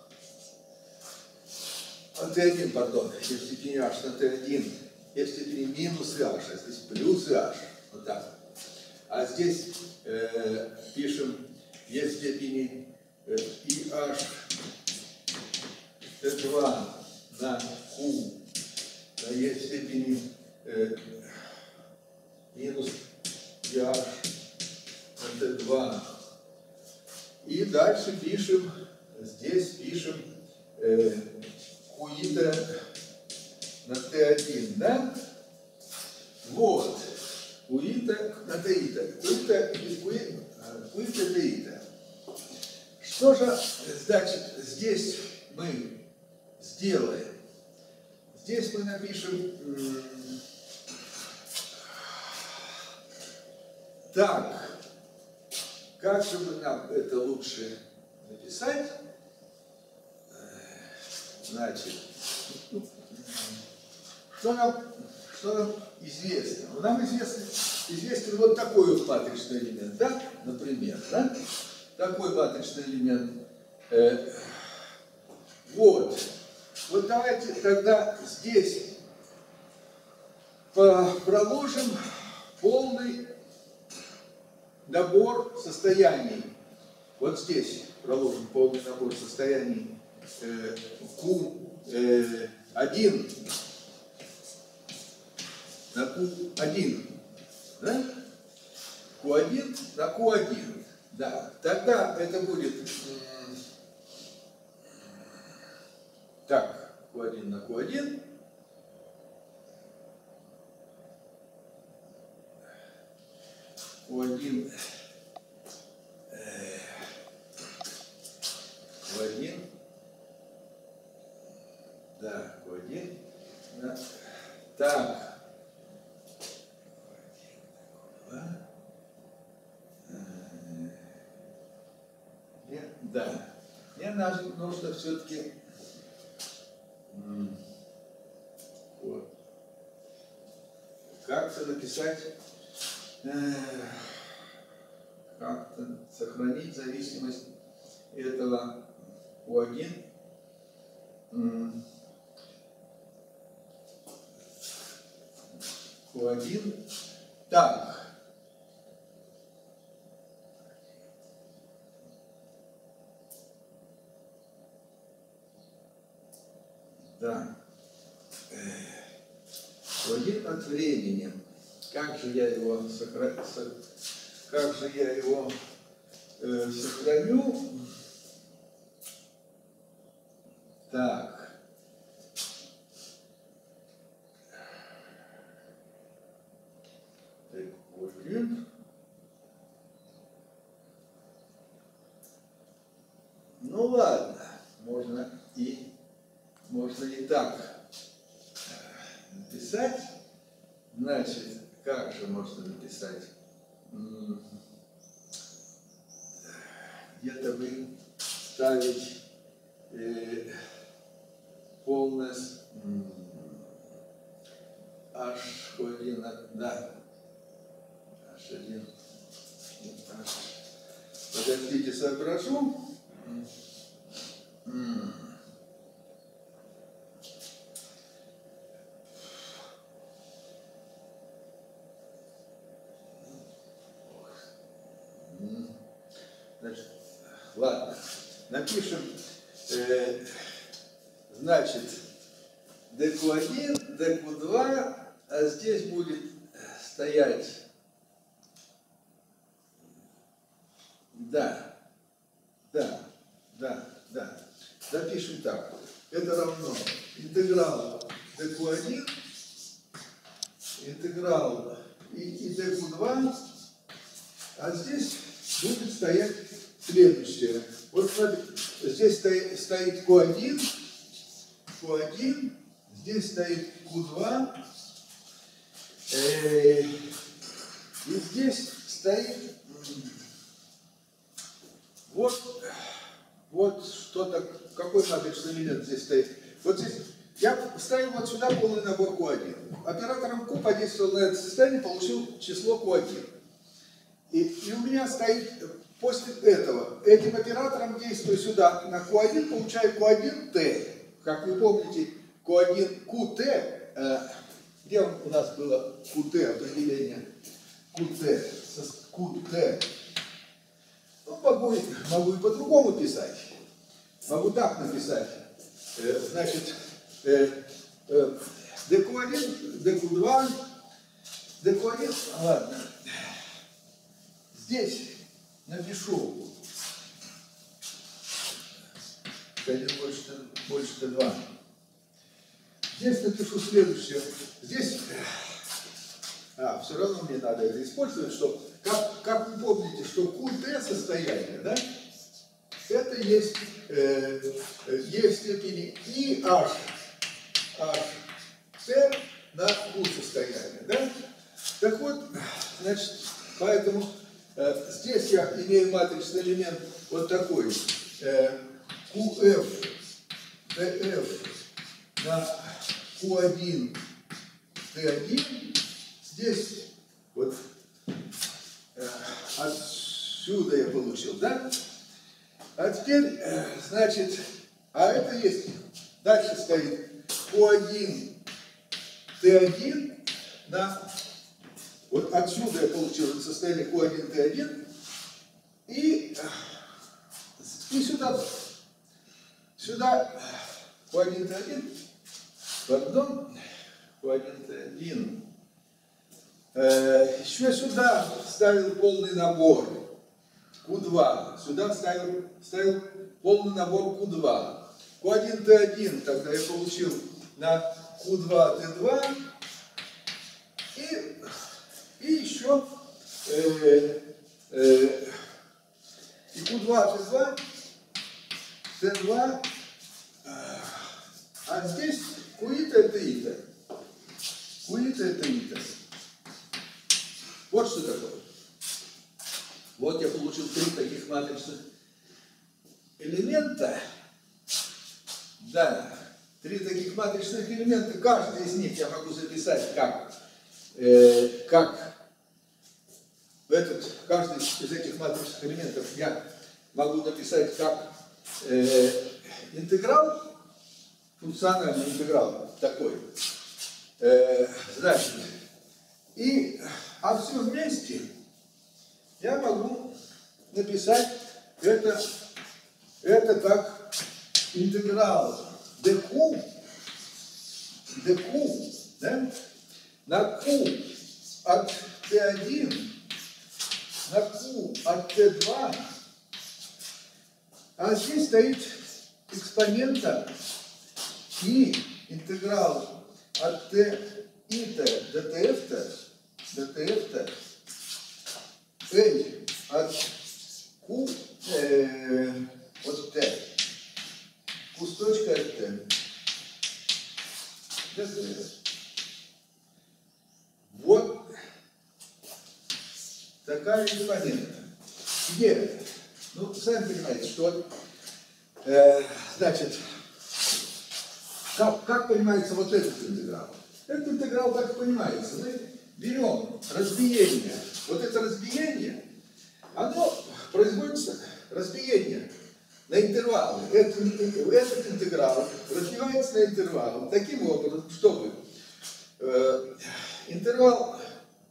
Т1, пардон, E в степени H на Т1, E в степени минус H, а здесь плюс H, вот так. А здесь пишем E в степени IH Т2 на Q, на E в степени минус IH на Т2. И дальше пишем, здесь пишем QITA на Т1, да? Вот. QITA на Т1. QITA Т1. Что же, значит, здесь мы сделаем? Здесь мы напишем так. Как же нам это лучше написать? Значит, что нам известно? Нам известен вот такой вот матричный элемент, да? Например, да? Такой матричный элемент. Вот давайте тогда здесь проложим полный набор состояний. Вот здесь проложим полный набор состояний Q1 на Q1. Да? Q1 на Q1. Да. Тогда это будет так, Q1 на Q1. Q1 Q1. Да, Q1. Да. Так. Да. Мне нужно все-таки вот, как-то написать, как-то сохранить зависимость этого Q1. Q1. Так. Да. Q1 от времени. Как же я его сохраню? Так. Q1. Ну ладно, можно и так написать. Значит, как же можно написать? Где-то вы ставить полное H1, да, H1, подождите, соображу. Значит, ладно, напишем, значит, dq1, dq2, а здесь будет стоять, да, запишем так, это равно интеграл dq1, интеграл и dq2, а здесь будет стоять следующее. Вот смотрите, здесь стоит Q1, здесь стоит Q2, и здесь стоит вот что-то, какой матричный элемент здесь стоит. Вот здесь я ставил вот сюда полный набор Q1. Оператором Q подействовал на это состояние, получил число Q1. И у меня стоит после этого, этим оператором действую сюда на Q1, получаю Q1T. Как вы помните, Q1, QT, где у нас было QT определение? QT. Ну, могу и по-другому писать. Могу так написать. Значит, dq1, dq2, ладно. Здесь напишу, больше 2. Здесь напишу следующее. Здесь, все равно мне надо это использовать, что, как вы помните, что QT состояние, да, это есть в степени и H T на Q состояние, да? Так вот, значит, поэтому здесь я имею матричный элемент вот такой, QF, TF на Q1, T1, здесь вот отсюда я получил, да? А теперь, значит, а это есть, дальше стоит Q1, T1 Вот отсюда я получил состояние Q1, T1. И сюда Q1, T1. Пардон. Q1, T1. Еще сюда ставил полный набор Q2. Сюда ставил полный набор Q2. Q1, T1 тогда я получил на Q2, T2. И еще и Q2, T2, T2, а здесь QI-то, TI-то. QI-то, TI-то. Вот что такое. Вот я получил 3 таких матричных элемента. Да, 3 таких матричных элемента. Каждый из них я могу записать каждый из этих матричных элементов я могу написать как интеграл, функциональный интеграл такой. Значит, а все вместе я могу написать это как интеграл dq, да, на q от t1 на q от t2, а здесь стоит экспонента и интеграл от t-то до tf-то, L от Q от T, Q с точкой от T. Вот такая экспонента. Где? Ну, сами понимаете, что значит, как понимается вот этот интеграл? Этот интеграл так понимается. Мы берем разбиение. Вот это разбиение, оно производится, разбиение на интервалы. Этот интеграл разбивается на интервалы таким образом, чтобы интервал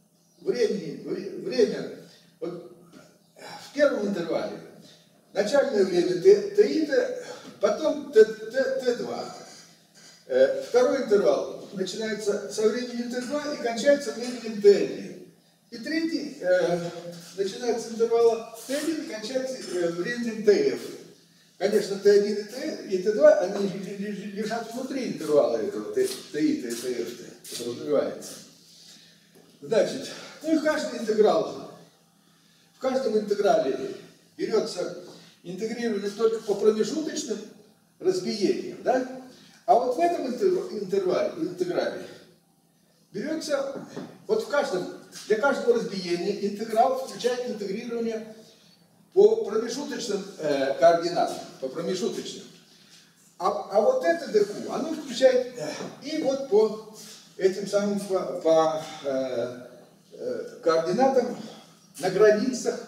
время вот, в первом интервале начальное время t1, потом t2. Второй интервал начинается со временем t2 и кончается временем t1. И третий начинается с интервала t1 и кончается временем tf. Конечно, t1 и t2, они лежат внутри интервала этого ti и tf, который развивается. Значит, ну и каждый интеграл, в каждом интеграле берется интегрирование только по промежуточным разбиениям, да? А вот в этом интеграле берется, вот для каждого разбиения интеграл включает интегрирование по промежуточным координатам, по промежуточным. А вот это dq, оно включает и вот по этим самым по координатам на границах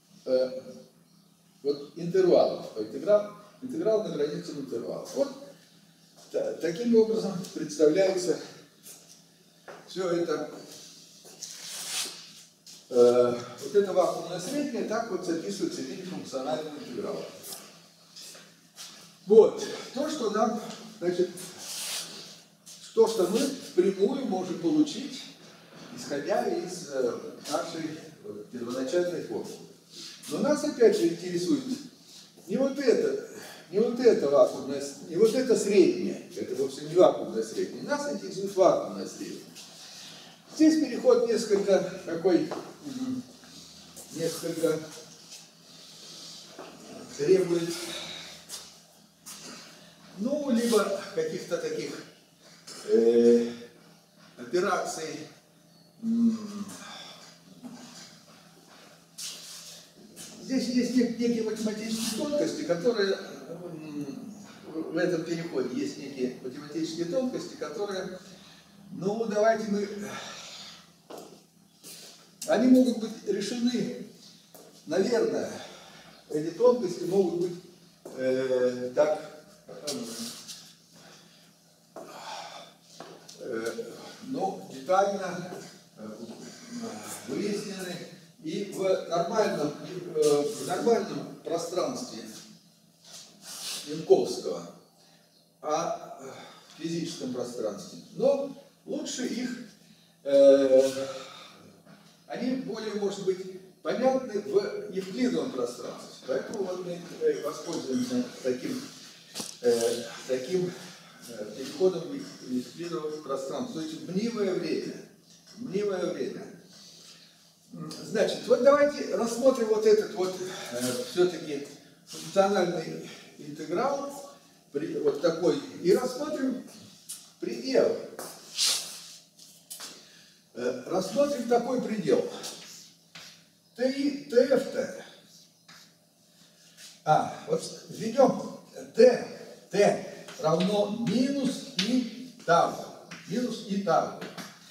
вот интервалов. Интеграл на границах интервалов. Вот таким образом представляется все это, вот это вакуумное среднее, так вот записывается в виде функционального интеграла. Вот, то, что нам, значит, то, что мы впрямую можем получить, исходя из нашей первоначальной формулы. Но нас опять же интересует не вот это вакуумное, не вот это среднее, это вовсе не вакуумное среднее, нас интересует вакуумное среднее. Здесь переход несколько требует, ну, либо каких-то таких операций, здесь есть некие математические тонкости, которые в этом переходе есть некие математические тонкости, которые, ну, давайте они могут быть решены, наверное, эти тонкости могут быть ну, детально выяснены и в нормальном пространстве Янковского, а в физическом пространстве. Но лучше их, они более, может быть, понятны в евклидовом пространстве. Поэтому вот мы воспользуемся таким переходом в евклидовое пространство. То есть мнимое время. Мнимое время. Значит, вот давайте рассмотрим вот этот вот все-таки функциональный интеграл, вот такой, и рассмотрим предел. Рассмотрим такой предел. TFT. Вот введем T равно минус и тау. Минус и тау.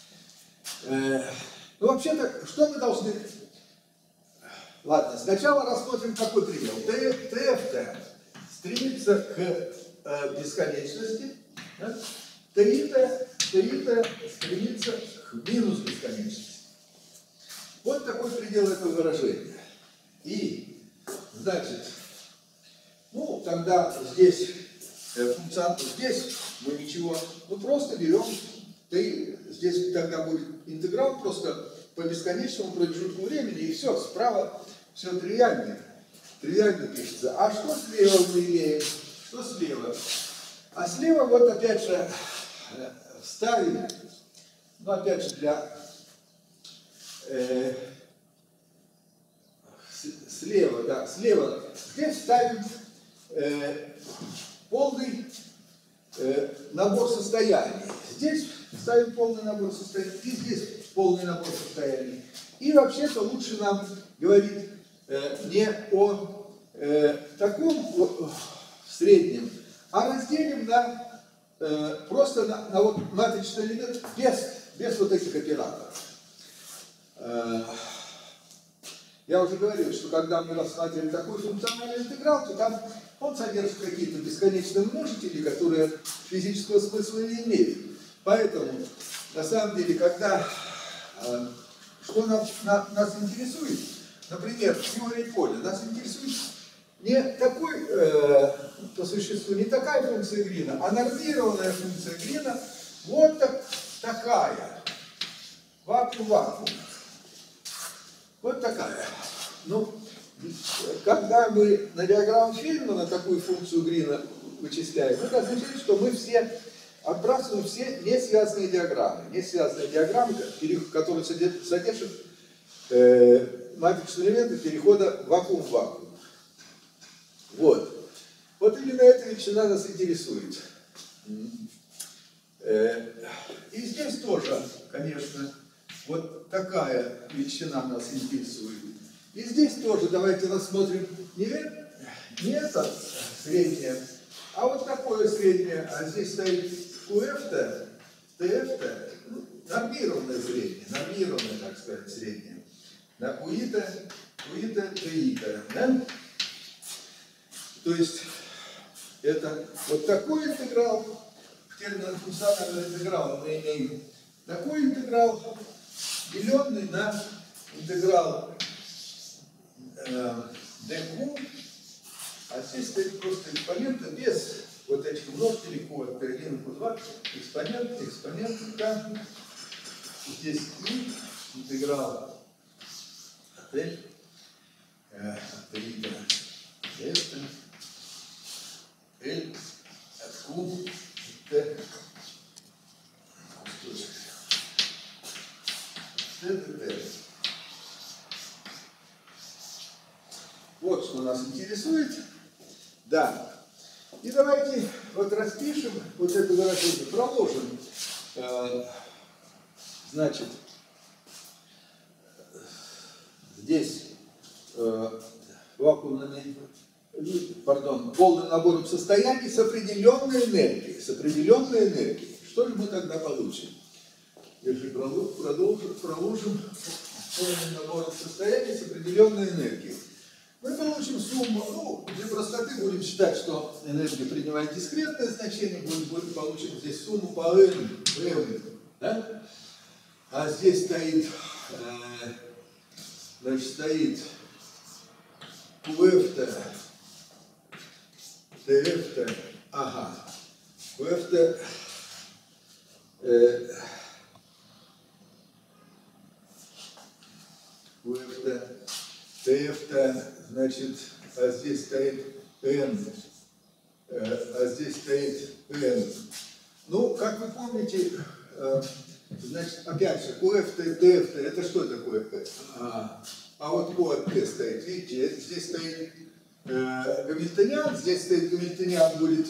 Ну, вообще-то, что мы должны... Ладно, сначала рассмотрим такой предел. TFT стремится к бесконечности. Да? TIT стремится к минус бесконечности. Вот такой предел этого выражения. И, значит, ну, тогда здесь здесь мы ничего, ну, просто берем, здесь тогда будет интеграл просто по бесконечному промежутку времени, и все, справа все тривиально пишется. А что слева мы имеем? Что слева? А слева вот опять же вставим, ну, опять же для слева, да, слева. Здесь ставим полный набор состояний. Здесь ставим полный набор состояний. И здесь полный набор состояний. И вообще-то лучше нам говорить не о таком среднем, а разделим на просто на вот матричный элемент без вот этих операторов. Я уже говорил, что когда мы рассматривали такой функциональный интеграл, то там он содержит какие-то бесконечные множители, которые физического смысла не имеют. Поэтому, на самом деле, когда что нас интересует, например, теория поля, нас интересует не такой, по существу, не такая функция Грина, а нормированная функция Грина, вот такая. Вакуум. Вот такая. Ну, когда мы на диаграмму Фейнмана такую функцию Грина вычисляем, это означает, что мы все отбрасываем все несвязанные диаграммы. Несвязанные диаграммы, которые содержат матричные элементы перехода вакуум-вакуум. Вот. Вот именно эта величина нас интересует. И здесь тоже, конечно, вот такая величина нас интересует. И здесь тоже давайте рассмотрим не это среднее, а вот такое среднее. А здесь стоит QFT, TFT, нормированное среднее, нормированное, так сказать, среднее. Да, QIT, TIT, да? То есть это вот такой интеграл, в терминах функционального интеграла мы имеем такой интеграл, деленный на интеграл dq, а здесь стоит просто экспоненты без вот этих множителей q от P1 к Q2, экспонент k, здесь и интеграл от L от 3 до delta, L от Q, T, вот что нас интересует. Да. И давайте вот распишем вот это выражение, проложим. Значит, здесь полным набором состояний с определенной энергией. Что же мы тогда получим? Если проложим полным набором состояний с определенной энергией, мы получим сумму, ну, для простоты будем считать, что энергия принимает дискретное значение, получим здесь сумму по n, да? А здесь стоит, значит, стоит QFT, TFT, ага, QFT, QFT, TFT, значит, а здесь стоит N, а здесь стоит N. Ну, как вы помните, значит, опять же, QFT, TFT, это что такое? А вот QFT стоит, видите, здесь стоит гамильтониан, здесь стоит гамильтониан будет,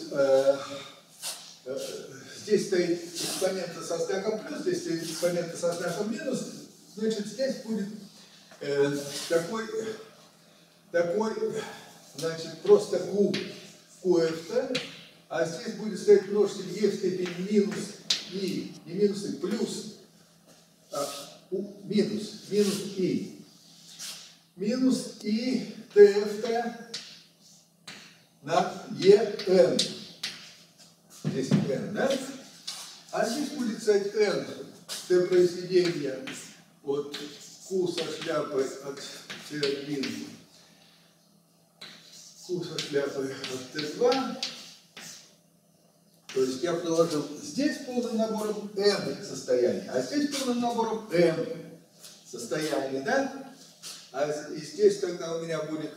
здесь стоит экспонента со знаком плюс, здесь стоит экспонента со знаком минус, значит, здесь будет такой, значит, просто QFT, а здесь будет стоять множитель e в степени минус и, не минус и, плюс, минус и, минус и TFT на EN. Здесь n, да? А здесь будет стоять n, t произведение от q со шляпой от t1, q со шляпой от t2. То есть я приложил здесь полным набором n состояний, а здесь полным набором m состояний, да? И здесь тогда у меня будет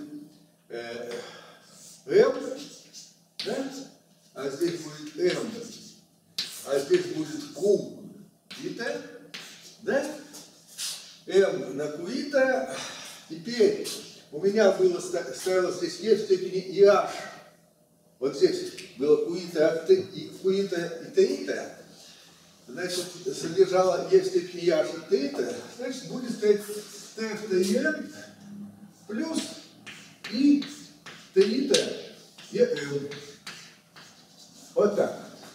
m, да? А здесь будет m, а здесь будет q и t, да? m на q и t. Теперь у меня стояло здесь e в степениih. Вот здесь было q и t, и t, и t. Значит, содержало e в степениih и t, и t. Значит, будет стоять t в t плюс и t и t и m. Вот так.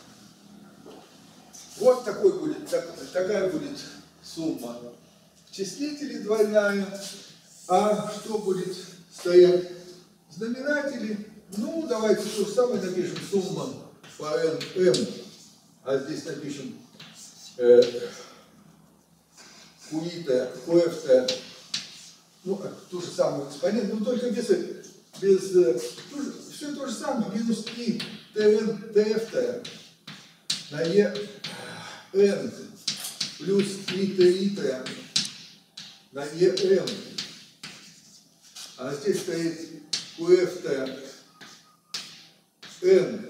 Вот такой будет, такая будет сумма в числителе двойная. А что будет стоять в знаменателе? Ну, давайте то же самое напишем. Сумма по m. А здесь напишем QFT. Ну, ту же самую экспонент, но только без все то же самое. Минус и tn, tft на en плюс и t на em. А здесь стоит QFT n.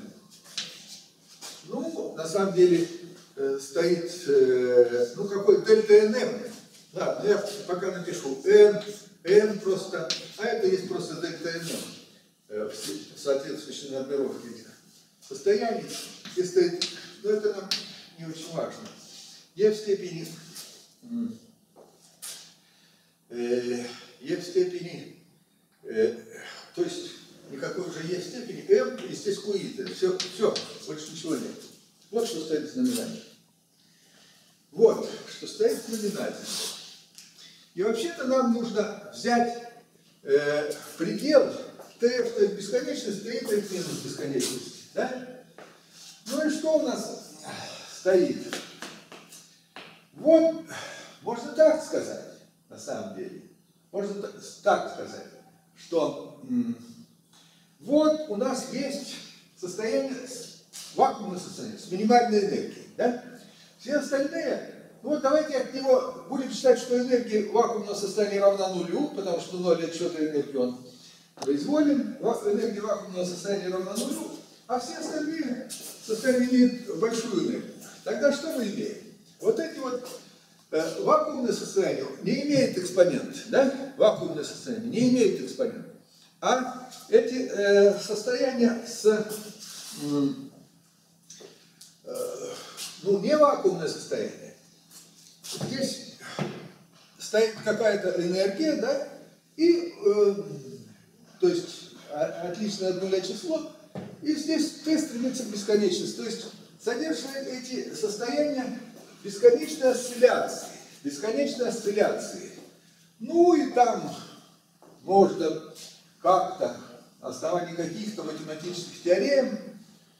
Ну, на самом деле, стоит, ну, какой дельта nm. Ладно, я пока напишу n просто, а это есть просто дельта nm. В соответствующей нормировке этих состояний. И стоит, но это нам не очень важно. e в степени то есть никакой уже e в степени m, и здесь q и t. Все, больше ничего нет. Вот что стоит в знаменателе. Вот что стоит в знаменателе. И вообще-то нам нужно взять предел t в бесконечность, t в минус бесконечности. Да? Ну и что у нас стоит? Вот, можно так сказать, на самом деле. Можно так сказать, что вот у нас есть состояние, вакуумное состояние, с минимальной энергией. Да? Все остальные, ну вот давайте от него будем считать, что энергия вакуумного состояния равна нулю, потому что 0 это что-то энергии он произволен, энергия вакуумного состояния равна нулю, а все остальные состояния имеют большую энергию. Тогда что мы имеем? Вот эти вот вакуумное состояние не имеет экспонент, да? Вакуумное состояние не имеет экспонент. А эти состояния с, ну, не вакуумное состояние. Здесь стоит какая-то энергия, да? И, то есть, отличное от нуля число. И здесь t стремится к бесконечности. То есть, содержит эти состояния бесконечной осцилляции. Бесконечной осцилляции. Ну и там можно как-то на основании каких-то математических теорем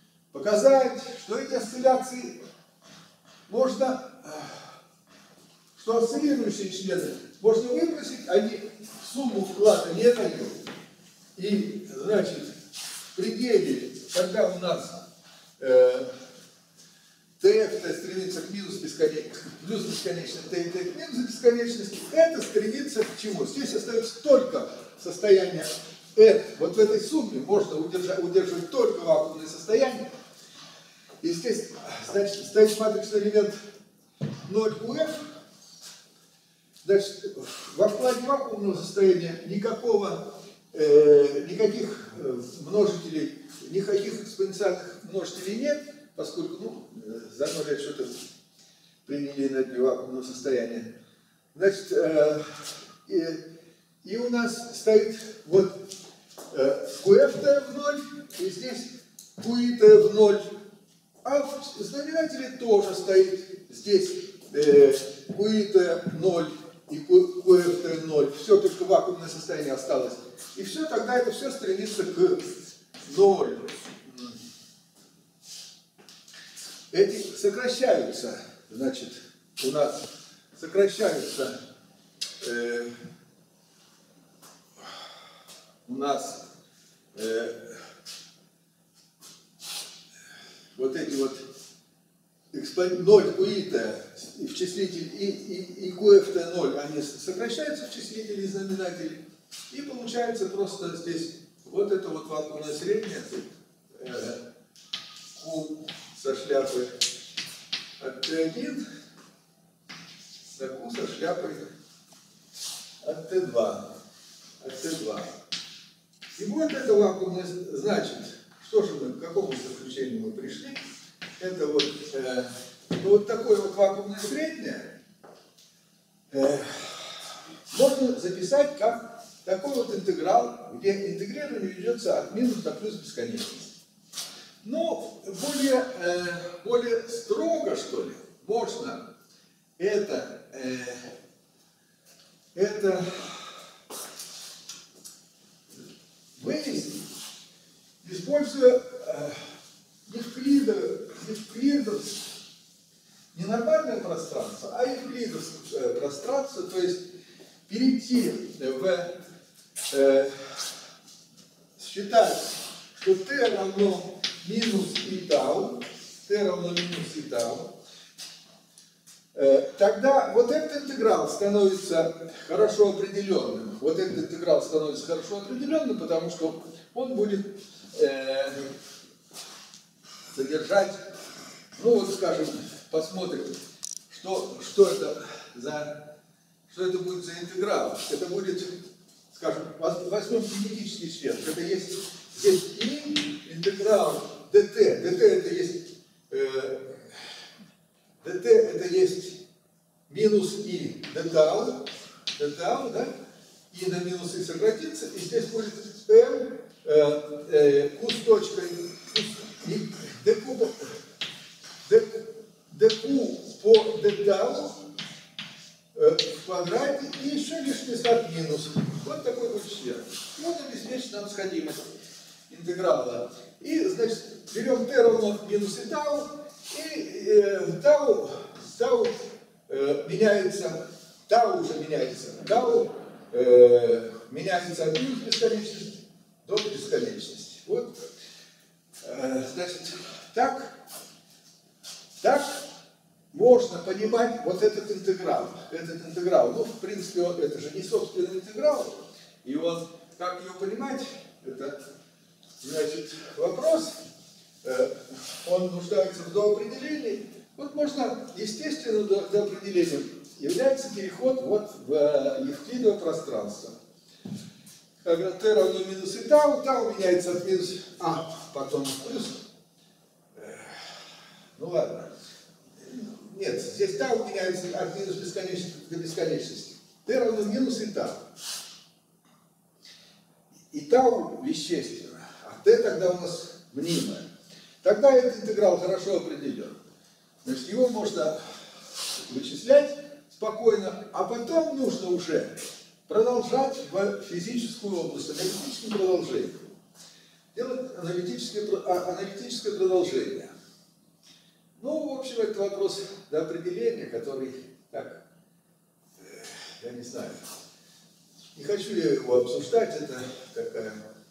показать, что эти осцилляции можно что осциллирующие члены можно выбросить, они в сумму вклада не дают. И, значит, в пределе, когда у нас ТФ стремится к минус бесконечности, плюс бесконечности, ТФ к минус бесконечности, это стремится к чему? Здесь остается только состояние F. Вот в этой сумме можно удерживать только вакуумное состояние. И здесь, значит, стоит матричный элемент 0QF. Значит, во вкладе вакуумного состояния никаких множителей, никаких экспоненциальных множителей нет, поскольку, за 0 что-то приняли энергию вакуумного состояния. Значит, и у нас стоит вот QF-T в 0, и здесь QI-T в 0. А в знаменателе тоже стоит здесь QI-T 0 и QF-T 0. Все, только вакуумное состояние осталось. И все, тогда это все стремится к 0. Эти сокращаются, значит, у нас сокращаются вот эти вот 0 QI-T в числитель и QF-T 0, они сокращаются в числителе и знаменателе, и получается просто здесь вот это вот вакуумное среднее, Q со шляпой от T1 на Q со шляпой от T2. И вот это вакуумное, значит, что же мы, к какому заключению мы пришли? Это вот, вот такое вот вакуумное среднее можно записать как такой вот интеграл, где интегрирование ведется от минус до плюс бесконечности. Но более строго, что ли, можно это вывести, используя Евклидов, не нормальное пространство, а евклидовское пространство, то есть перейти считать, что t равно минус и тау, тогда вот этот интеграл становится хорошо определенным. Потому что он будет содержать, скажем, посмотрим, что это будет за интеграл. Это будет, скажем, возьмем кинетический член. Это есть здесь и интеграл dt. dt это есть минус и dτ, да? И на минус и сократится, и здесь будет m q с точкой dq по dτ в квадрате и еще лишний знак минус. Вот такой вот член. И он обеспечит нам сходимость интеграла. И, значит, берем t равно минус и тау, и тау меняется, тау меняется от минус бесконечности до бесконечности. Вот, значит, так можно понимать вот этот интеграл. В принципе, это же не собственный интеграл. И он, как его понимать, это, значит, вопрос, он нуждается в доопределении. Вот можно, естественно, доопределением является переход вот в евклидово пространство. Когда t равно минус и тау меняется от минус, потом плюс. Ладно. Нет, здесь тау меняется от минус бесконечности до бесконечности. T равно минус и тау. И тау вещественно, а t тогда у нас мнимое. Тогда этот интеграл хорошо определен. Значит, его можно вычислять спокойно, а потом нужно уже продолжать в физическую область, аналитическим продолжением. Делать аналитическое продолжение. В общем, это вопрос до определения, который так я не знаю, не хочу я его обсуждать, это такая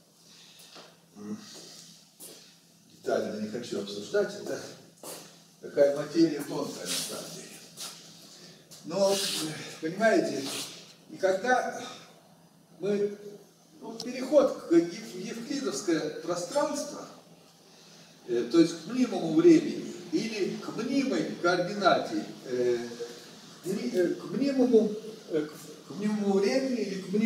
детально не хочу обсуждать, это такая материя тонкая на самом деле. Но, понимаете, и когда мы, переход в евклидовское пространство, то есть к мнимому времени или к мнимой координате, к мнимому времени или к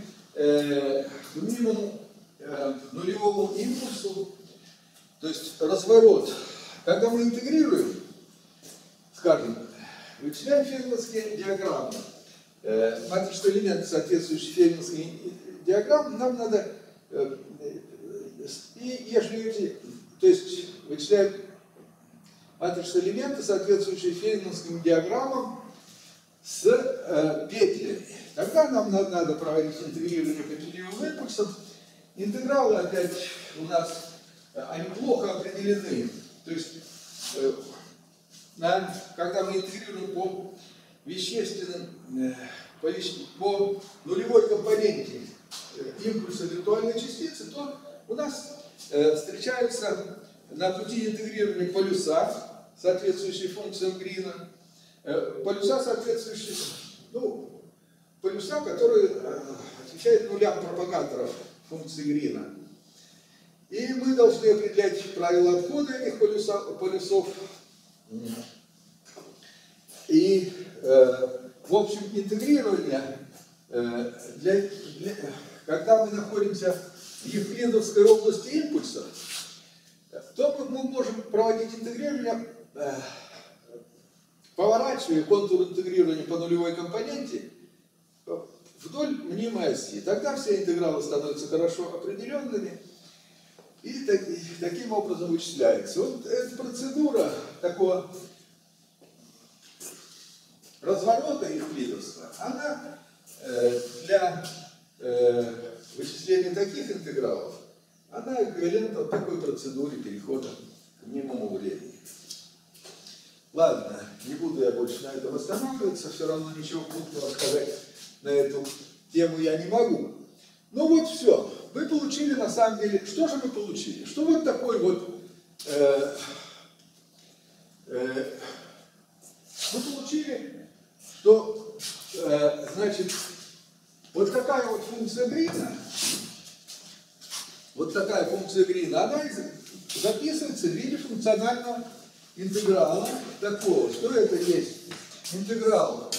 мнимому нулевому импульсу, то есть разворот. Когда мы интегрируем, скажем, вычисляем фейнманские диаграммы, матричные элементы, соответствующие фейнманским диаграммам, нам надо, то есть вычисляем матричные элементы, соответствующие фейнманским диаграммам с петлями. Тогда нам надо проводить интегрирование по петлевым импульсам. Интегралы опять у нас, они плохо определены. То есть, когда мы интегрируем по вещественным, по нулевой компоненте импульса виртуальной частицы, то у нас встречаются на пути интегрирования полюса, соответствующие функциям Грина, полюса, соответствующие, полюса, которые отвечают нулям пропагаторов функции Грина. И мы должны определять правила обхода этих полюсов. И, в общем, интегрирование, когда мы находимся в евклидовской области импульса, то мы можем проводить интегрирование, поворачивая контур интегрирования по нулевой компоненте вдоль мнимой оси. Тогда все интегралы становятся хорошо определенными и таким образом вычисляется. Вот эта процедура такого разворота евклидовского, она для вычисления таких интегралов, она эквивалентна такой процедуре перехода к мнимому времени. Ладно, не буду я больше на этом останавливаться, все равно ничего путного сказать на эту тему я не могу. Ну вот все, вы получили на самом деле, что же мы получили? Что вот такой вот, мы получили, что, значит, вот такая вот функция Грина, она записывается в виде функционального интеграла такого. Что это есть? Интеграл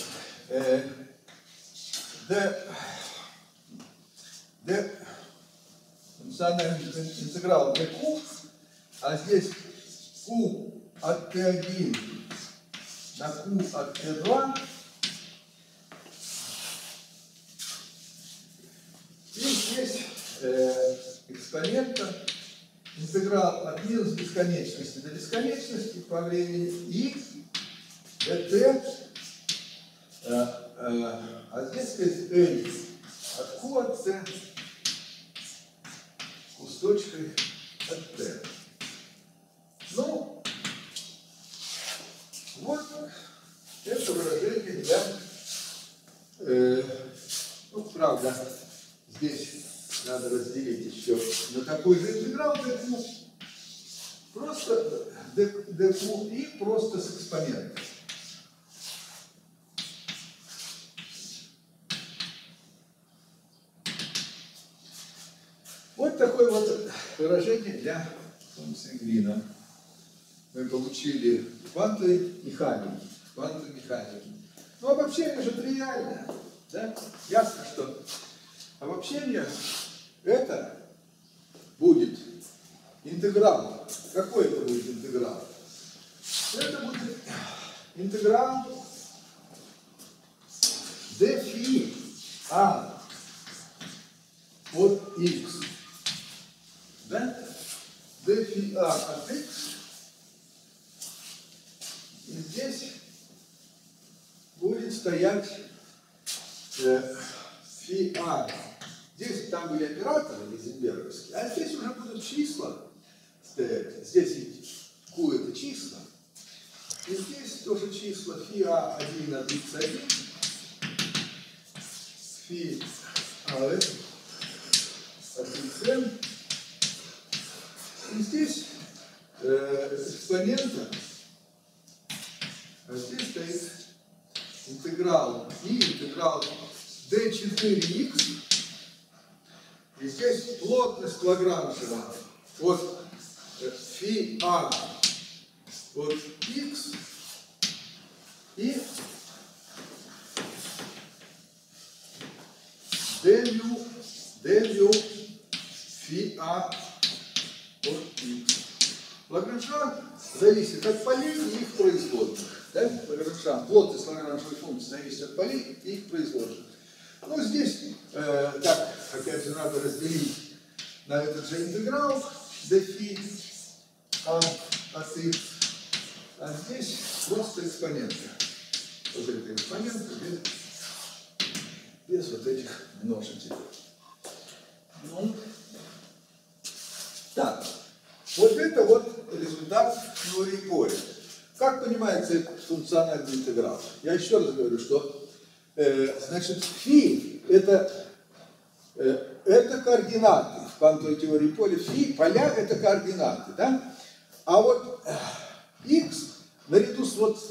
функциональный интеграл dq, а здесь q от t1 на q от t2. И здесь экспонента интеграл от минус бесконечности до бесконечности по времени и dt, а здесь n от q от t, q с точкой от t. Ну, вот это выражение для, правда, здесь надо разделить еще на такой же интеграл dq, просто dq и просто с экспонентом. Вот такое вот выражение для функции Грина. Мы получили квантовой механики. Ну, обобщение же тривиальное. Да? Ясно, что обобщение это будет интеграл. Какой это будет интеграл? Это будет интеграл dφ а от x. Да? dφ а от x. И здесь будет стоять φ. Здесь там были операторы Гейзенберговские, а здесь уже будут числа стоять. Здесь q это числа. И здесь тоже числа φ1 от x1 фи АР от xn. И здесь экспонента, а здесь стоит интеграл и интеграл d4x. И здесь плотность Лагранжева от фи а от x и d фи а от x. Лагранжан зависит от полей и их производных. Да? Лагранжан, плотность лагранжевой функции зависит от полей и их производных. Ну, здесь, так, опять же, надо разделить на этот же интеграл dφ от x, а здесь просто экспоненты. Вот это экспоненты без вот этих множителей. Ну, так, вот это вот результат теории поля. Как понимается этот функциональный интеграл? Я еще раз говорю, что значит, фи это координаты в квантовой теории поля. Фи, поля это координаты, да? А вот x наряду с вот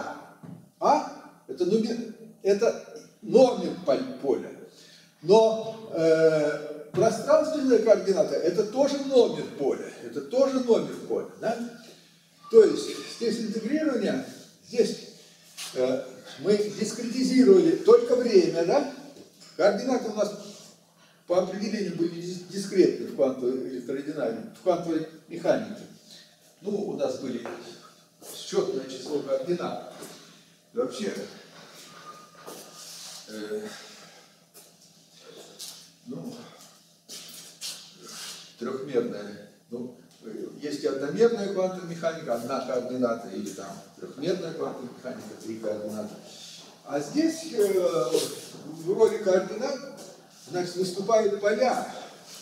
это номер поля. Но пространственная координата это тоже номер поля. Это тоже номер поля, да? То есть здесь интегрирование, здесь мы дискретизировали только время, да? Координаты у нас по определению были дискретны в квантовой электродинамике, в квантовой механике. Ну, у нас были счетное число координат. Вообще, трехмерная. Ну, есть и одномерная квантовая механика, одна координата, или там трехмерная квантовая механика, 3 координаты. А здесь в роли координат, значит, выступают поля,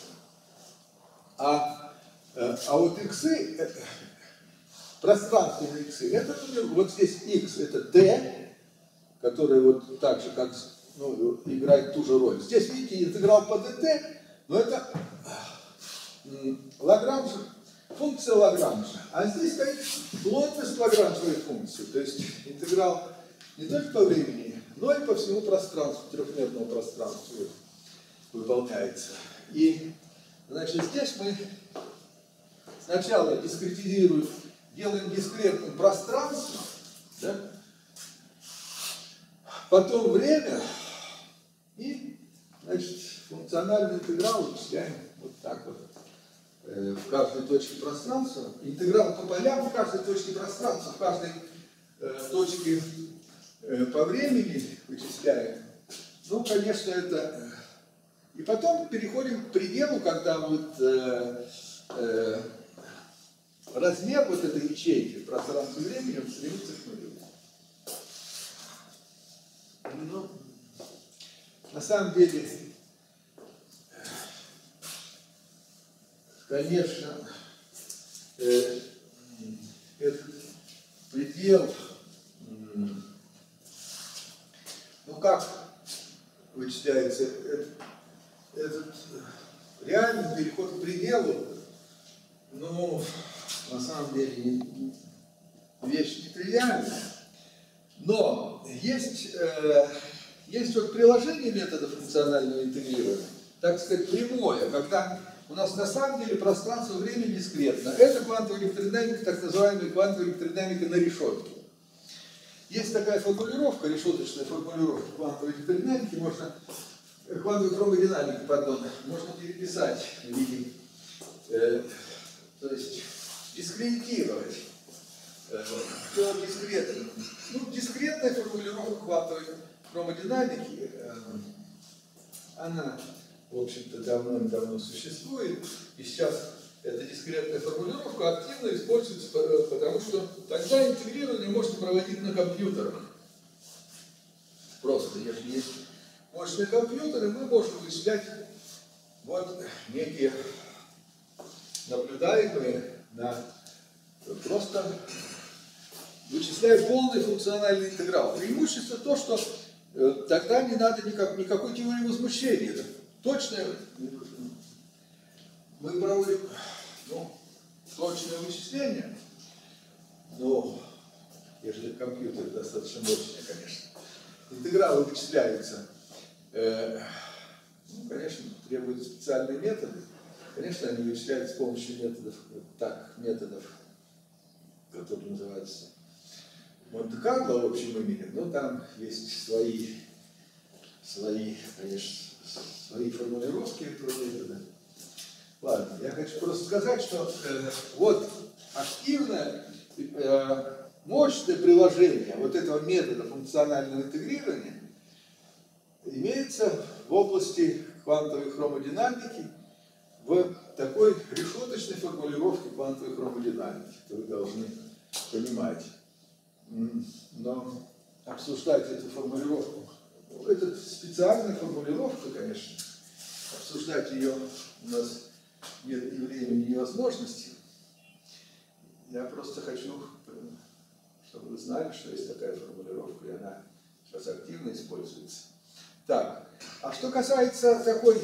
а вот иксы, пространственные иксы, это вот здесь x это t, который вот так же, как играет ту же роль. Здесь, видите, интеграл по dt, но это Лагранж, функция Лагранжа. А здесь стоит плотность Лагранжевой функции, то есть интеграл не только по времени, но и по всему пространству, трехмерного пространства выполняется. И, значит, здесь мы сначала дискретизируем, делаем дискретным пространство, да? Потом время, и, значит, функциональный интеграл вычисляем вот так вот в каждой точке пространства. Интеграл по полям в каждой точке пространства, в каждой точке по времени вычисляем. Ну, конечно, это... И потом переходим к пределу, когда вот размер вот этой ячейки пространства времени стремится к нулю. Ну, на самом деле, конечно, этот предел, ну как вычисляется этот реальный переход к пределу, ну, на самом деле, вещь нетривиальная. Но есть вот приложение метода функционального интегрирования, так сказать, прямое, когда у нас на самом деле пространство времени дискретно. Это квантовая электродинамика, так называемая квантовая электродинамика на решетке. Есть такая формулировка, решеточная формулировка квантовой электродинамики, можно, квантовой хромодинамики, пардон, можно переписать в виде, то есть дискредитировать. Все дискретно. Ну, дискретная формулировка квантовой хромодинамики, она, в общем-то, давно существует, и сейчас эта дискретная формулировка активно используется, потому что тогда интегрирование можно проводить на компьютерах. Просто, если есть мощные компьютеры, мы можем вычислять вот некие наблюдаемые просто вычисляя полный функциональный интеграл. Преимущество то, что тогда не надо никакой теории возмущения. Это точное, мы проводим точное вычисление, но если компьютер достаточно мощный, конечно, интегралы вычисляются, конечно, требуют специальные методы. Конечно, они вычисляют с помощью методов, которые называются Монте-Карло общим именем, но там есть свои, конечно, свои формулировки этого метода. Ладно, я хочу просто сказать, что вот активное, мощное приложение вот этого метода функционального интегрирования имеется в области квантовой хромодинамики в такой решеточной формулировке квантовой хромодинамики, которую вы должны понимать. Но обсуждать эту формулировку, это специальная формулировка, конечно, обсуждать ее у нас нет ни времени, ни возможности. Я просто хочу, чтобы вы знали, что есть такая формулировка, и она сейчас активно используется. Так, а что касается такой,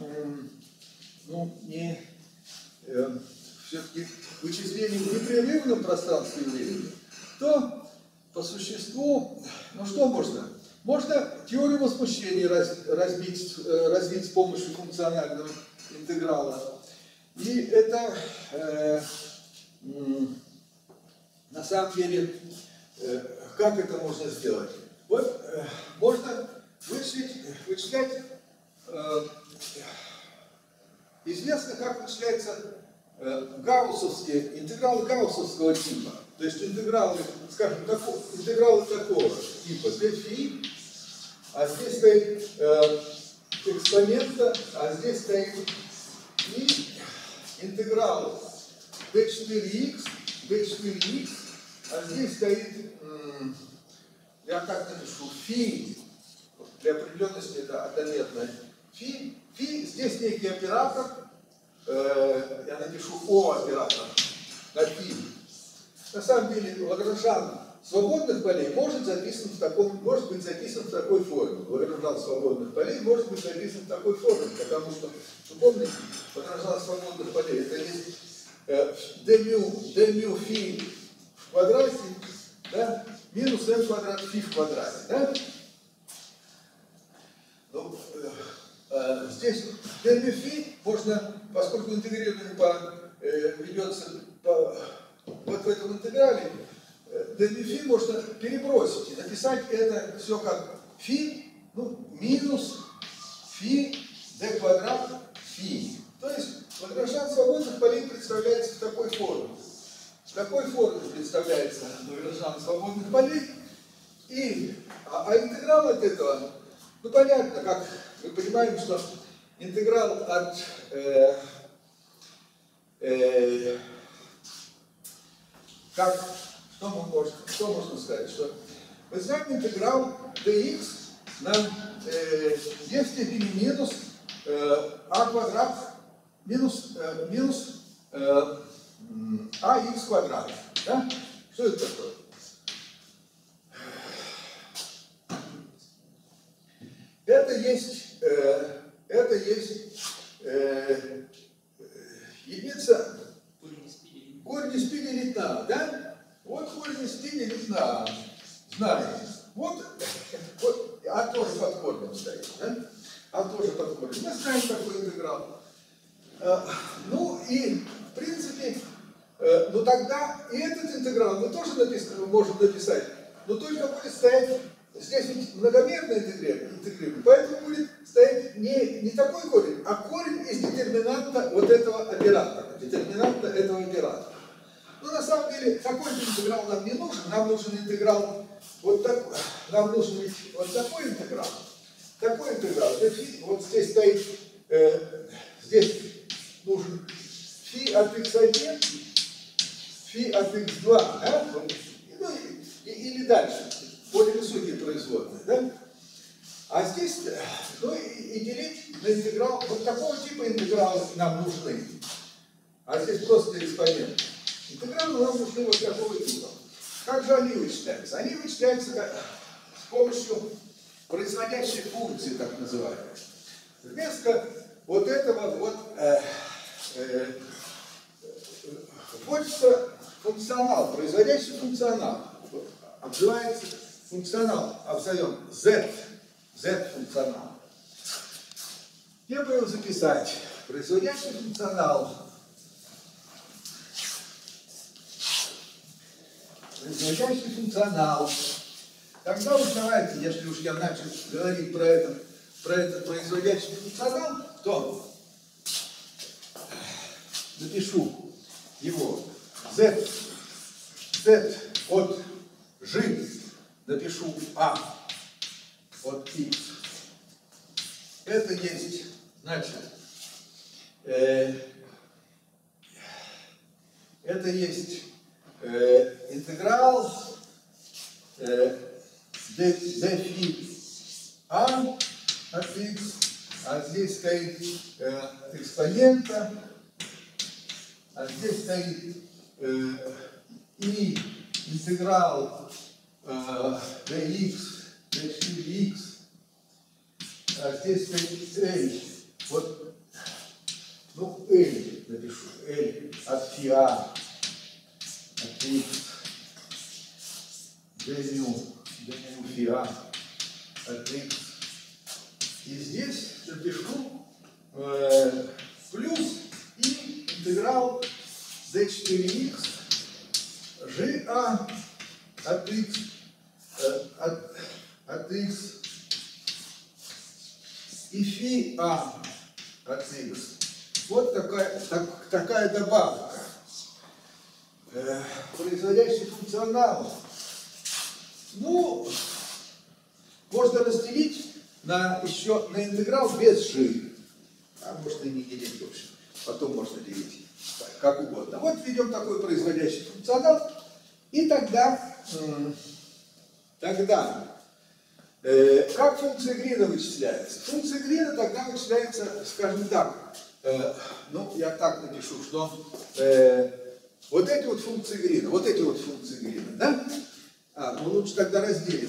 все-таки вычислений в непрерывном пространстве и времени, то по существу, что можно? Можно теорию возмущения развить с помощью функционального интеграла. И это на самом деле, как это можно сделать? Вот можно вычислять, известно, как вычисляются гауссовские интегралы гауссовского типа. То есть интегралы, скажем, интегралы такого типа. Здесь фи, а здесь стоит экспонента, а здесь стоит и интеграл d4x, а здесь стоит, я так напишу, фи, для определенности это однометное фи, здесь некий оператор, я напишу О оператор на фи. На самом деле Лагранжан свободных полей может быть записан в такой форме. Лагранжан свободных полей может быть записан в такой форме, потому что, вы помните, Лагранжан свободных полей это есть d φ в квадрате, да, минус m квадрат φ в квадрате. Да? Ну, здесь d φ можно, поскольку интегрирование ведется вот в этом интеграле, d φ можно перебросить и написать это все как φ, минус φ d квадрат φ. То есть Лагранжан свободных полей представляется в такой форме. В такой форме представляется Лагранжан свободных полей. А интеграл от этого, понятно, как мы понимаем, что интеграл от что можно сказать? Что мы знаем интеграл dx на e в степени минус а квадрат минус ax квадрат. Да? Что это такое? Это есть единица корень из π делить на, да? Вот корень из π делить на, знаете. Вот, а тоже под корнем стоит, да? А тоже под корнем. Мы знаем такой интеграл. И, в принципе, тогда и этот интеграл мы тоже можем написать, но только будет стоять, здесь ведь многомерное интегрирование, поэтому будет стоять не такой корень, а корень из детерминанта вот этого оператора, на самом деле, такой интеграл нам не нужен, нам нужен интеграл вот такой, нам нужен ведь вот такой интеграл, вот здесь стоит, здесь нужен φ от x1, φ от x2, да? Или дальше, более высокие производные, да? А здесь, и делить на интеграл, вот такого типа интегралы нам нужны. А здесь просто экспонент. Интегралы нам нужны вот такого типа. Как же они вычисляются? Они вычисляются с помощью производящей функции, так называемой. Вместо вот этого вот вводится функционал, производящий функционал. Обзывается функционал, обзовем Z функционал. Я бы его записать. Производящий функционал. Производящий функционал. Тогда уж давайте, если уж я начал говорить про этот производящий функционал, то напишу его Z от G, напишу A от X. Это есть, значит, это есть интеграл dφ А от X, а здесь стоит экспонента, а здесь стоит и интеграл dx, d4x, а здесь стоит L, вот, ну, L напишу, L от φ от x, dμ φ от x. И здесь напишу плюс и интеграл d4x GA от x и φ от x. Вот такая добавка. Производящий функционал. Ну, можно разделить еще на интеграл без g. А можно и не делить, в общем. Потом можно делить как угодно. Вот введем такой производящий функционал. И тогда как функция Грина вычисляется? Функция Грина тогда вычисляется, скажем так, ну, я так напишу, что вот эти вот функции Грина, да? Ну, лучше тогда разделим.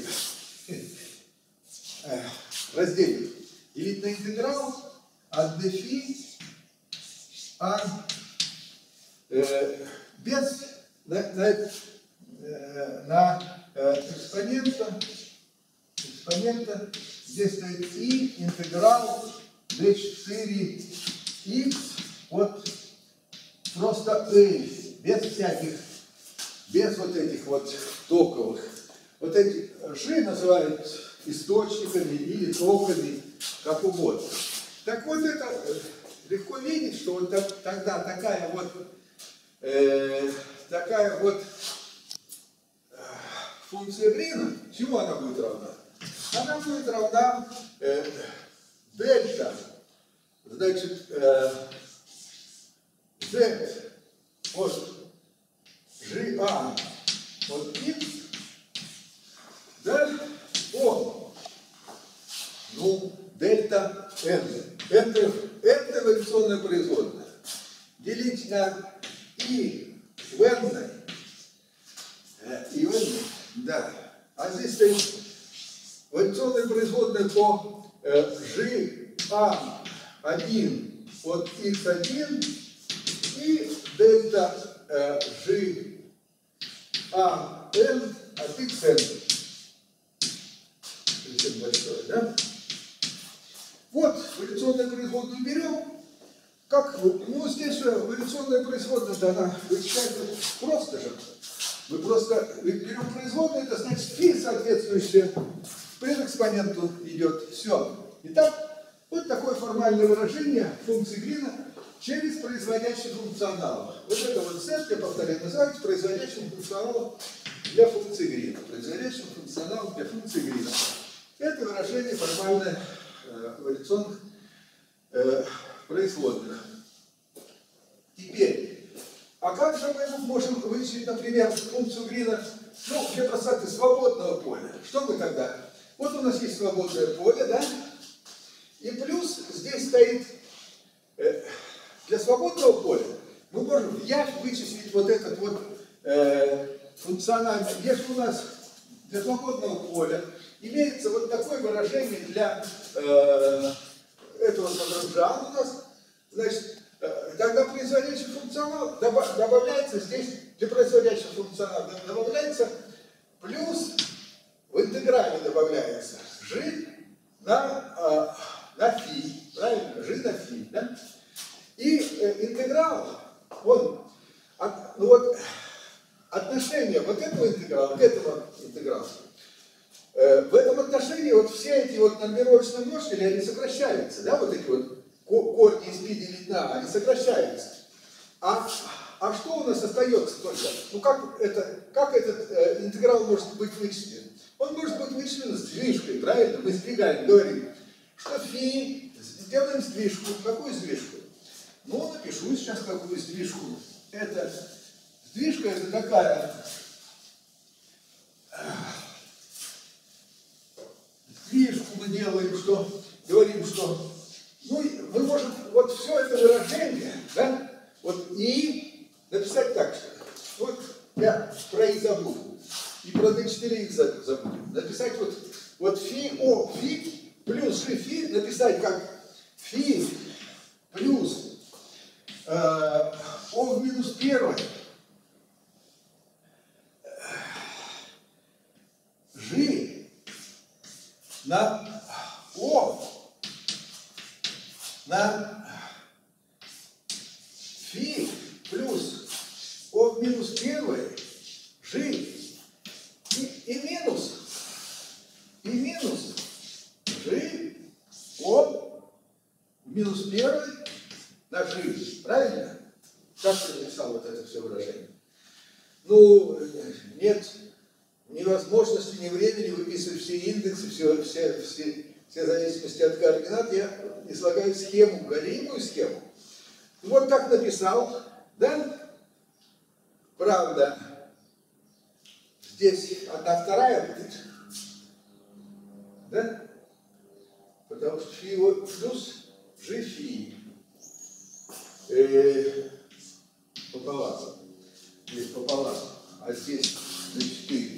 Разделим. Делить на интеграл от dφ без на экспонента, здесь стоит и интеграл d4x от просто L, без вот этих вот токовых. Вот эти G называют источниками или токами, как угодно. Так вот это легко видеть, что вот тогда такая вот функция Грина, чему она будет равна? Она будет равна дельта, значит, z от GA от x, да, от, ну, дельта n. Это эволюционная производная. Делить на и в n, да. А здесь стоит эволюционная производная по GA1 от x1 и дельта GAn от xn. Совсем большое, да? Вот эволюционную производную берем. Как? Ну, здесь же эволюционная производная, она вычисляется просто же. Мы просто берем производную, это значит фи соответствующее предэкспоненту идет. Все. Итак, вот такое формальное выражение функции Грина через производящий функционал. Вот это вот Z, я повторяю, называется производящим функционалом для функции Грина. Производящим функционалом для функции Грина. Это выражение формальное эволюционных производных. Теперь, а как же мы можем вычислить, например, функцию Грина, ну, для простоты свободного поля? Что мы тогда? Вот у нас есть свободное поле, да? И плюс здесь стоит, для свободного поля мы можем в явь вычислить вот этот вот функциональный. Если у нас для свободного поля имеется вот такое выражение для этого Лагранжа у нас. Значит, когда производящий функционал добавляется здесь, для производящего функционала добавляется плюс, в интеграле добавляется g на фи, правильно? G на фи, да? И интеграл, он, ну вот, отношение вот этого интеграла к этому интегралу, в этом отношении вот все эти вот нормировочные множители, они сокращаются, да, вот эти вот корни из π делить на, они сокращаются. А что у нас остается только? Ну как этот интеграл может быть вычислен? Он может быть вычислен сдвижкой, правильно? Мы сдвигаем, говорим, что фи, сделаем сдвижку. Какую сдвижку? Ну, напишу сейчас какую сдвижку. Сдвижка это такая. Сдвижку мы делаем, что говорим, что ну, мы можем вот все это выражение, да, вот и написать так, что вот я про и забуду, и про d4 забуду. Написать вот фи плюс g фи, написать как фи плюс о в минус 1 g на о на фи плюс о в минус 1 g и минус g о в минус 1 на g. Правильно? Как ты написал вот это все выражение? Ну, нет ни возможности, ни времени выписывать все индексы, все зависимости от координат. Я излагаю схему, горимую схему. Вот так написал, да? Правда, здесь 1/2 будет, да? Потому что фи плюс g фи пополам. Здесь пополам, а здесь на 4.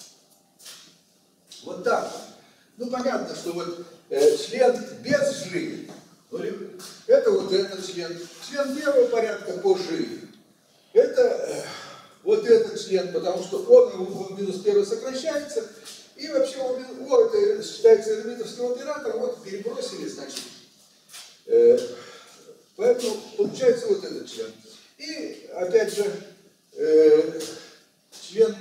Вот так. Ну, понятно, что вот член без g, это вот этот член. Член первого порядка по g. Это вот этот член, потому что он в минус 1 сокращается. И вообще это считается эрмитовским оператором. Вот перебросили, значит. Поэтому получается вот этот член. И опять же член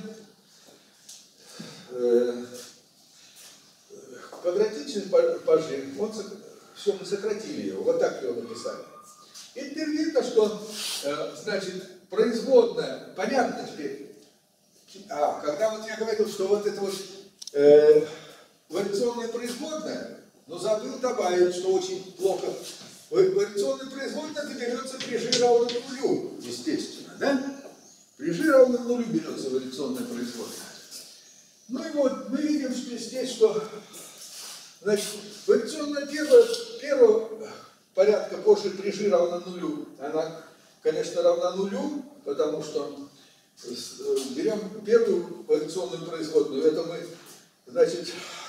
квадратичный по g, все, мы сократили его, вот так его написали. И теперь видно, что, значит, производная, понятно теперь, когда вот я говорил, что вот это вот вариационная производная, но забыл добавить, что очень плохо. Вариационная производная берется при g равном нулю, естественно, да? При g равном нулю берется вариационная производная. Ну и вот мы видим, что здесь, что, значит, вариационная первого порядка при g равно нулю, она, конечно, равна нулю, потому что берем первую вариационную производную, это мы, значит,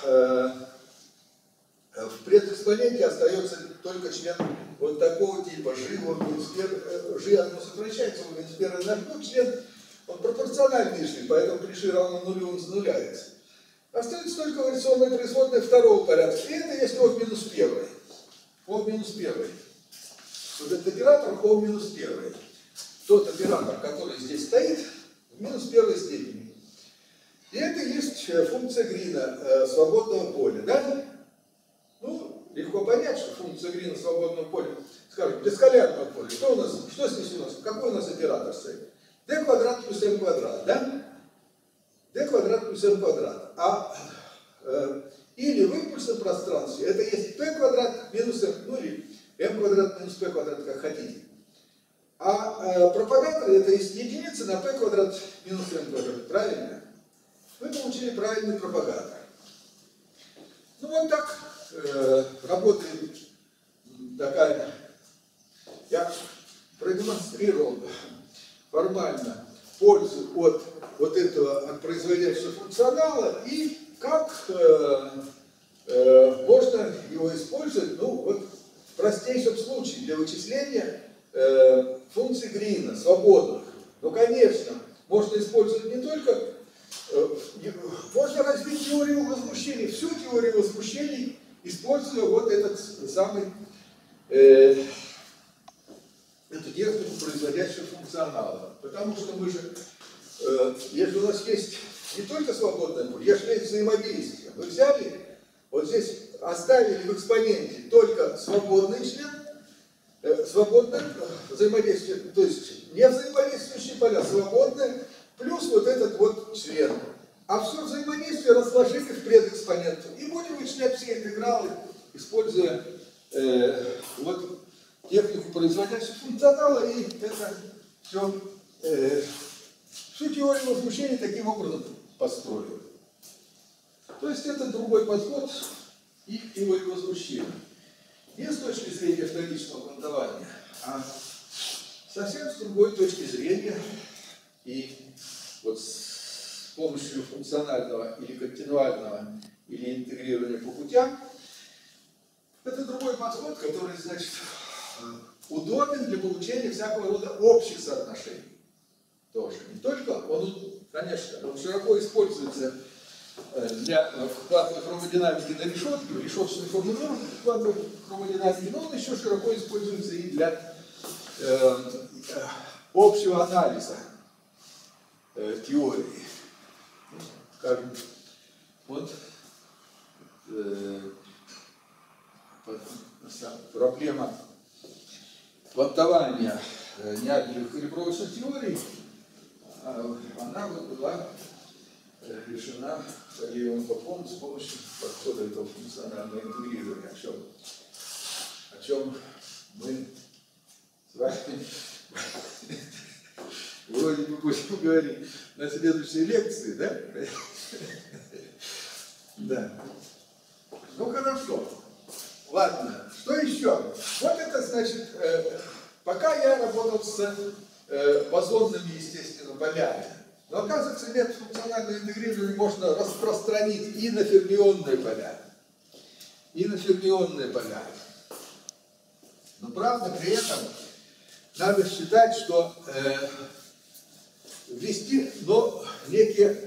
в предэкспоненте остается только член вот такого типа g, g оно сокращается, в минус 1 наш член, он пропорциональный g, поэтому при g равно нулю он зануляется. Остается только вариационная производная второго порядка. И это есть о в минус 1. О в минус 1. Вот этот оператор о в минус 1. Тот оператор, который здесь стоит, в минус 1 степени. И это есть функция Грина свободного поля. Да? Ну, легко понять, что функция Грина свободного поля, скажем, бескалярного поля. Что здесь у нас? Какой у нас оператор стоит? d квадрат плюс m квадрат, да? d квадрат плюс m квадрат. Или в импульсном пространстве это есть p квадрат минус m, ну или m квадрат минус p квадрат, как хотите. А пропагатор это есть единица на p квадрат минус m квадрат, правильно? Мы получили правильный пропагатор. Ну вот так работает такая. Я продемонстрировал формально пользу от вот этого от производящего функционала и как можно его использовать, ну, вот в простейшем случае для вычисления функций Грина, свободных. Ну, конечно, можно использовать не только, можно развить теорию возмущений, всю теорию возмущений, используя вот этот самый, эту технику производящего функционала. Потому что мы же, если у нас есть не только свободное поле, если есть взаимодействие, мы взяли, вот здесь оставили в экспоненте только свободный член, свободное взаимодействие, то есть не взаимодействующие поля, свободное, плюс вот этот вот член. А все взаимодействие разложили в предэкспоненту. И будем вычислять все интегралы, используя вот технику производящего функционала, и это все, всю теорию возмущения таким образом построили. То есть это другой подход и к теории возмущения. Не с точки зрения вторичного квантования, а совсем с другой точки зрения. И вот с помощью функционального или континуального или интегрирования по путям, это другой подход, который, значит, удобен для получения всякого рода общих соотношений. Тоже. Не только он, конечно, он широко используется для квантовой хромодинамики на решетке, решеточной формулировки квантовой хромодинамики, но он еще широко используется и для общего анализа теории. Скажем, вот проблема квантования неадельных калибровочных теорий, она вот была решена Левом Попом с помощью подхода этого функционального интегрирования, о чем мы с вами вроде бы будем говорить на следующей лекции, да? Да. Ну хорошо. Ладно. Что еще? Вот это значит, пока я работал с бозонными, естественно, полями. Но оказывается, метод функционального интегрирования можно распространить и на фермионные поля. И на фермионные поля. Но правда, при этом надо считать, что ввести некие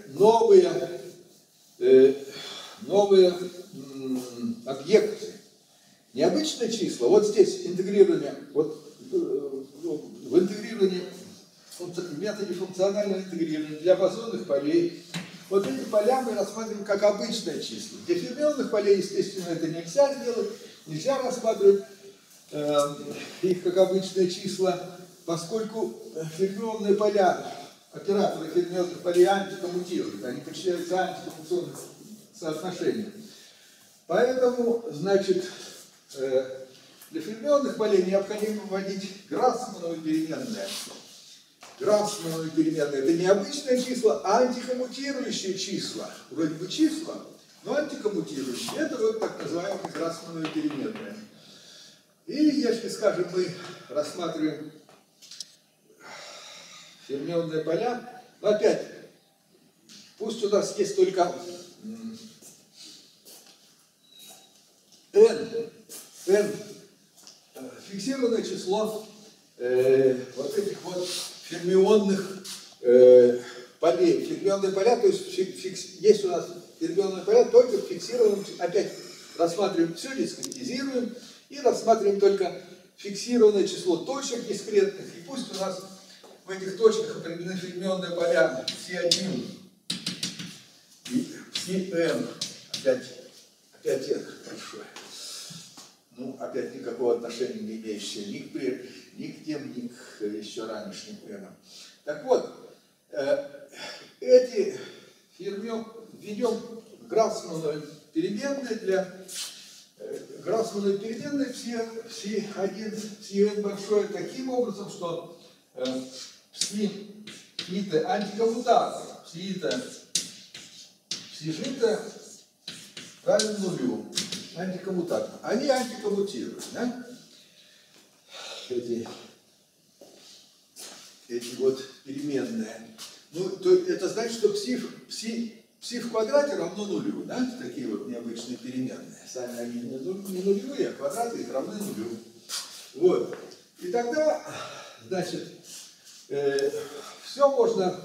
новые объекты. Необычные числа. Вот здесь интегрирование, вот в интегрировании, в методе функционального интегрирования для бозонных полей, вот эти поля мы рассматриваем как обычные числа. Для фермионных полей, естественно, это нельзя сделать, нельзя рассматривать их как обычные числа, поскольку фермионные поля, операторы фермионных полей антикоммутируют, они подчиняются антикоммутационным соотношениям. Поэтому, значит, для фермионных полей необходимо вводить Грассмановы переменные. Грассмановы переменные — это не обычные числа, а антикоммутирующие числа. Вроде бы числа, но антикоммутирующие. Это вот так называемые Грассмановы переменные. И если, скажем, мы рассматриваем фермионные поля, но опять, пусть у нас есть только n фиксированное число вот этих вот фермионных полей. Фермионные поля, то есть есть у нас фермионные поля только в фиксированном, опять рассматриваем все, дискретизируем и рассматриваем только фиксированное число точек дискретных. И пусть у нас в этих точках определены фермионные поля C1 и Cn, опять n большое. Ну, опять никакого отношения не имеющее ни к прежним, ни к тем, ни к еще ранешним n. Так вот, эти введем Грассмановые переменные для Грассмановые переменные Psi1, Psi большое таким образом, что Psi-ито антикоммутатор, Psi-ито равен нулю. Антикоммутатор. Они антикоммутируют, да? Эти вот переменные. Ну, то это значит, что пси в квадрате равно нулю, да? Такие вот необычные переменные. Сами они не нулевые, а квадраты их равны нулю. Вот. И тогда, значит, все можно,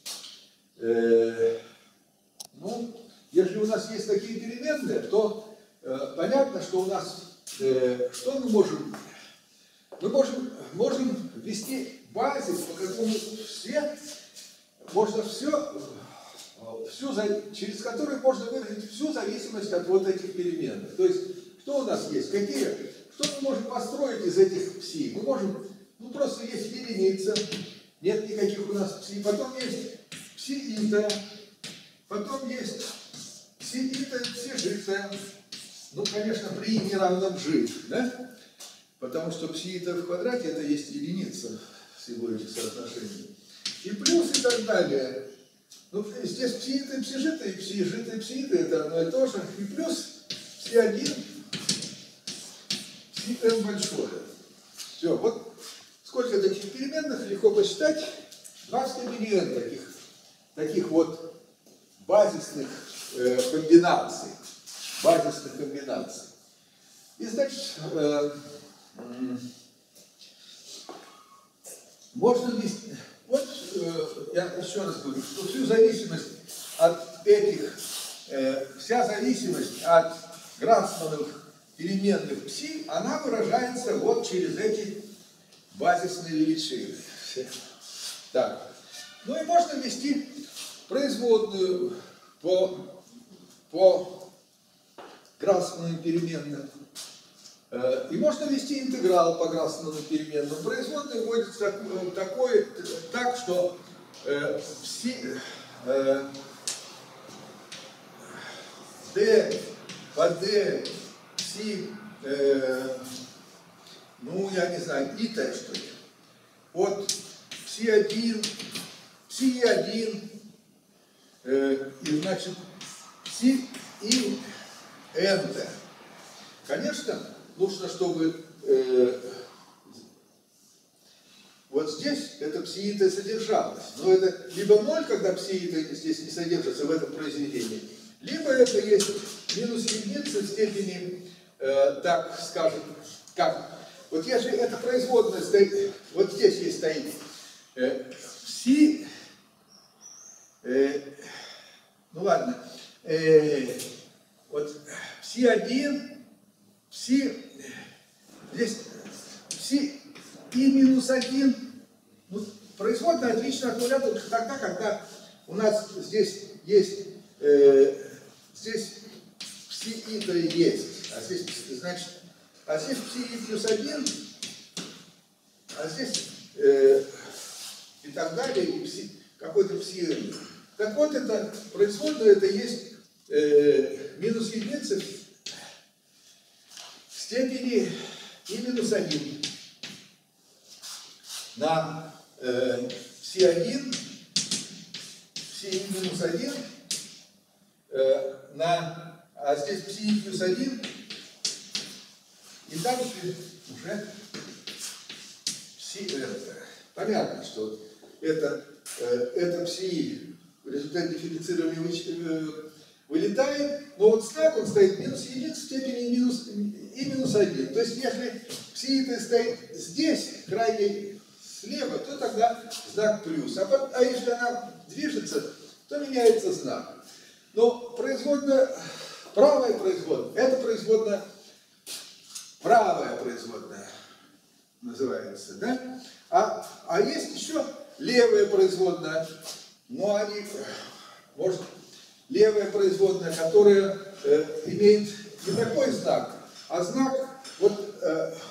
ну, если у нас есть такие переменные, то понятно, что у нас, что мы можем? Мы можем ввести базис, по которому через который можно выразить всю зависимость от вот этих переменных. То есть, что у нас есть? Что мы можем построить из этих пси? Мы можем, ну просто есть единица, нет никаких у нас пси, потом есть пси-ита, потом есть пси-ита, пси-жита. Ну, конечно, при неравном g, да? Потому что пси-ита в квадрате это есть единица всего этих соотношений. И плюс и так далее. Ну, здесь пси-ита и пси-жита, и пси-жита и пси-ита это одно и то же. И плюс пси-1, пси-n большое. Все, вот сколько таких переменных легко посчитать. 2 в степени n таких вот базисных комбинаций. И значит, можно ввести, вот я еще раз говорю, что всю зависимость от этих, вся зависимость от Грацмановых переменных пси, она выражается вот через эти базисные величины. Так, ну и можно ввести производную по Грацмановым переменным. И можно ввести интеграл по Грацмановым переменным. Производный вводится так, что d по d пси, ну я не знаю, ита что ли, от пси1, и значит пси и n. Конечно, нужно, чтобы вот здесь это пси-ита содержалось. Но это либо 0, когда пси-ита здесь не содержится в этом произведении, либо это есть минус единица в степени, так скажем, как. Вот если эта производная стоит, вот здесь есть стоит пси, ну ладно, вот пси-1, здесь пси и минус 1, ну, производная отлично от нуля только тогда, когда у нас здесь есть, здесь пси-ита есть, а здесь, значит, пси-и плюс 1, а здесь и так далее, и какой-то пси-н. Так вот, это производная, это есть минус единицы в степени и минус 1 на пси-1, пси минус 1 на, а здесь пси плюс 1, и дальше уже пси-н. Понятно, что это пси в результате дифференцирования вылетает, но вот знак он стоит минус единица в степени и минус 1. То есть если пси-ита стоит здесь, крайне слева, то тогда знак плюс. А если она движется, то меняется знак. Но производная, правая производная, это производная, правая производная называется, да? А есть еще левая производная, но они, может, левая производная, которая имеет не такой знак, а знак, вот,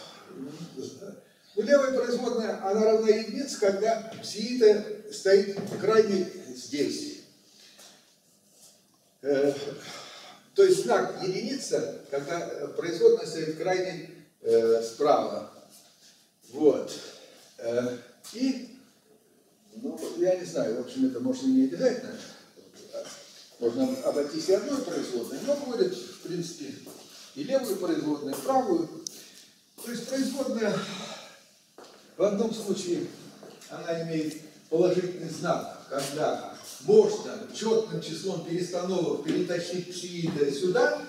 ну, левая производная, она равна единице, когда пси-ита стоит крайне здесь. То есть знак единица, когда производная стоит крайне справа. Вот. И, ну, я не знаю, в общем, это можно не обязательно. Можно обойтись и одной производной, но будет, в принципе, и левую производную, и правую. То есть производная в одном случае она имеет положительный знак, когда можно четным числом перестановок перетащить пси сюда,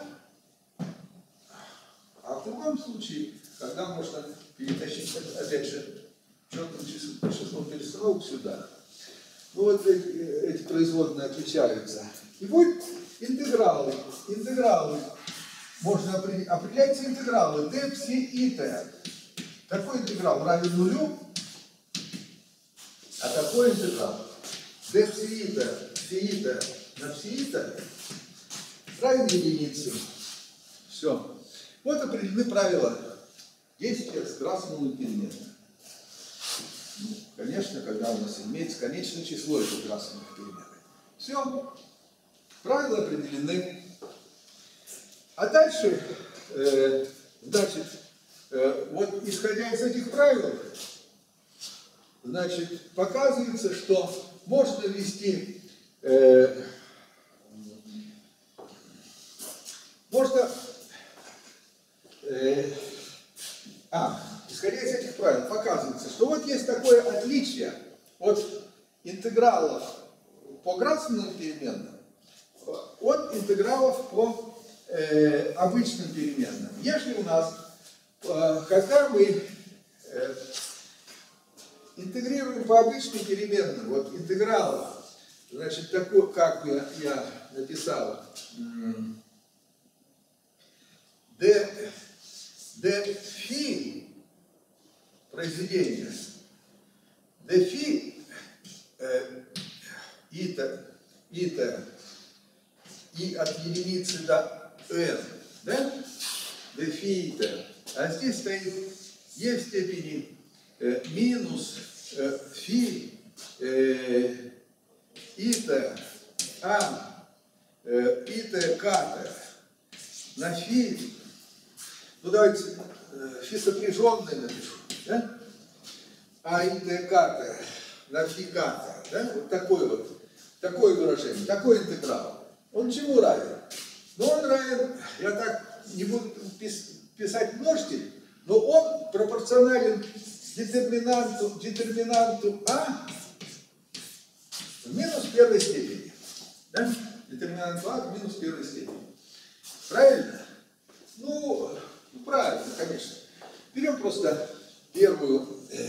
а в другом случае, когда можно перетащить, опять же, четным числом перестановок сюда. Ну вот эти производные отличаются. И вот интегралы. Интегралы. Можно определяются интегралы d, psi и t. Такой интеграл равен нулю, а такой интеграл d psi и t, psi и t на psi и t равен единице. Все. Вот определены правила действия с красным переменным. Конечно, когда у нас имеется конечное число этих красных переменных. Все. Правила определены. А дальше, вот исходя из этих правил, значит, показывается, что можно ввести, исходя из этих правил, показывается, что вот есть такое отличие от интегралов по градусным переменным от интегралов по обычным переменным. Если у нас, когда мы интегрируем по обычным переменным, вот интеграл, значит, такой, как я написал, d φ произведение, d φ и от единицы до n, да? d φ и t. А здесь стоит e в степени минус φ и t, а и t k на φ. Ну давайте φ сопряженное напишу, да? А и t k на φ k, да? Вот такое выражение, такой интеграл. Он чему равен? Ну, он равен, я так не буду писать множитель, но он пропорционален детерминанту А в минус первой степени. Да? Детерминанту А в минус первой степени. Правильно? Ну, правильно, конечно. Берем просто первую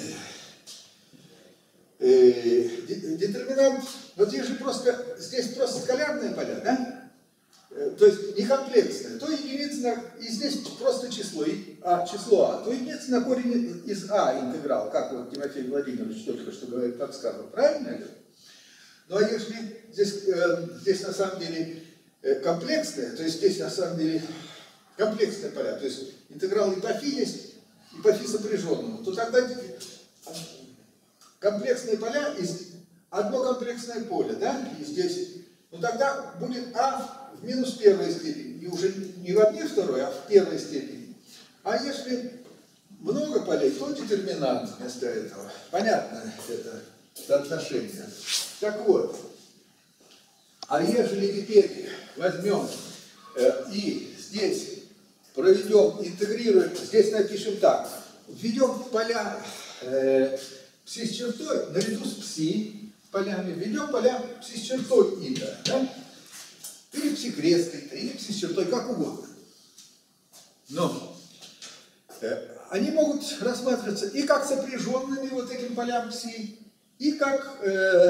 детерминант. Вот здесь просто скалярные поля, да? То есть не комплексное. То единица, и здесь просто число А, то единица на корень из А интеграл, как вот Тимофей Владимирович только что говорит, подсказывал. Правильно ли? Ну а если здесь на самом деле комплексное, то есть здесь на самом деле комплексные поля, то есть интеграл и по φ есть, и по φ сопряженному, то тогда комплексные поля, одно комплексное поле, да, и здесь, ну тогда будет А в минус первой степени, и уже не в одной второй, а в первой степени. А если много полей, то детерминант вместо этого. Понятно это соотношение. Так вот, а если теперь возьмем и здесь проведем, интегрируем, здесь напишем так, введем поля пси с чертой, наряду с пси полями, введем поля пси с чертой ида, да? Или пси креской, или пси с чертой, как угодно. Но они могут рассматриваться и как сопряженными вот этим полям пси, и как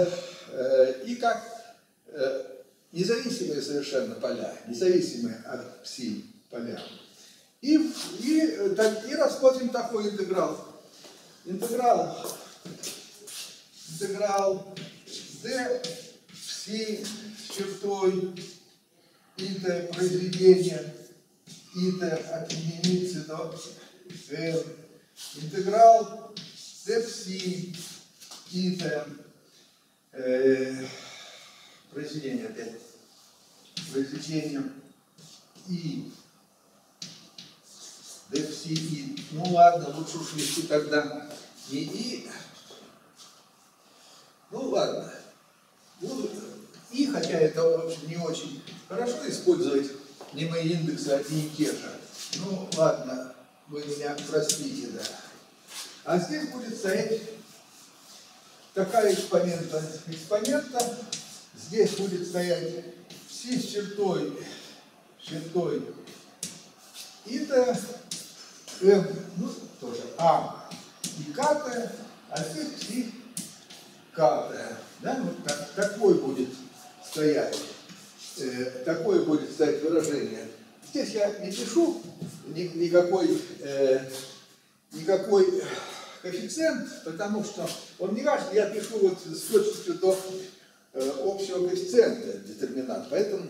независимые совершенно поля, независимые от пси поля. И рассмотрим такой интеграл. Интеграл d пси с чертой и-т произведения и-т от единицы до n. Интеграл d пси и-т произведение опять. Произведением и d пси и. Ну ладно, лучше уж вести тогда не и. Ну ладно. Буду и, хотя это в общем не очень хорошо использовать немые индексы одни и те же. Ну ладно, вы меня простите, да. А здесь будет стоять такая экспонента. Здесь будет стоять пси с чертой ита, м, ну, тоже а и катая, а здесь пси катая. Да? Вот такое будет стоять выражение. Здесь я не пишу никакой коэффициент, потому что он не важен, я пишу вот с точностью до общего коэффициента детерминант, поэтому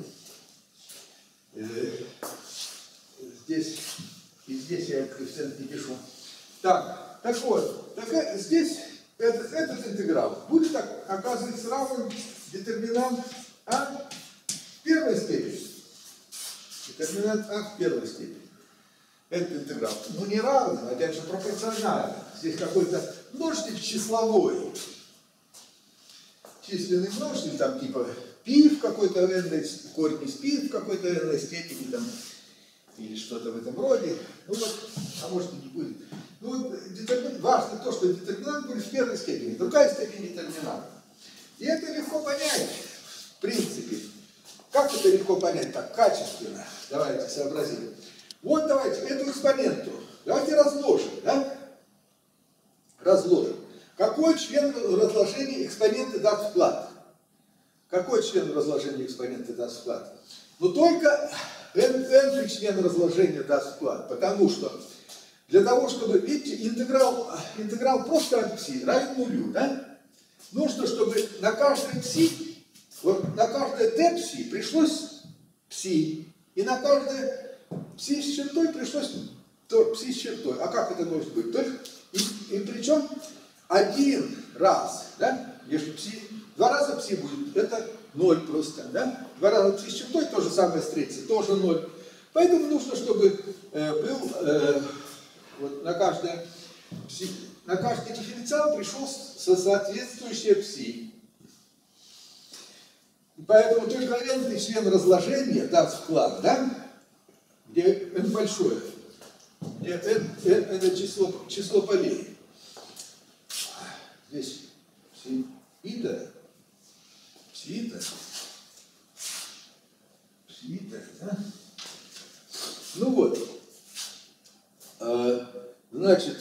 здесь я этот коэффициент не пишу. Так вот, здесь этот интеграл будет, оказывается, равен детерминант А в первой степени. Детерминант А в первой степени. Этот интеграл. Ну не равен, опять же пропорционально. Здесь какой-то множитель числовой. Численный множитель, там типа π в какой-то n, корень из π в какой-то n степени, там, или что-то в этом роде. Ну вот, а может и не будет. Ну вот, важно то, что детерминант будет в первой степени, другая степень детерминанта. И это легко понять, в принципе. Как это легко понять так, качественно? Давайте сообразим. Вот давайте эту экспоненту, давайте разложим, да? Разложим. Какой член разложения экспоненты даст вклад? Какой член разложения экспоненты даст вклад? Но только n член разложения даст вклад, потому что для того, чтобы, видите, интеграл просто от пси равен нулю, да? Нужно, чтобы на каждой пси, вот на каждое d пси пришлось пси, и на каждое пси с чертой пришлось пси с чертой. А как это может быть? Только, и причем один раз, да? Если пси, два раза пси будет, это 0 просто, да? Два раза пси с чертой, то же самое с третьей, тоже 0. Поэтому нужно, чтобы был вот на каждый дифференциал пришел соответствующее пси. И поэтому только n член разложения даст вклад, да? Где n большое, где n это число полей. Здесь пси ита, да? Ну вот, значит,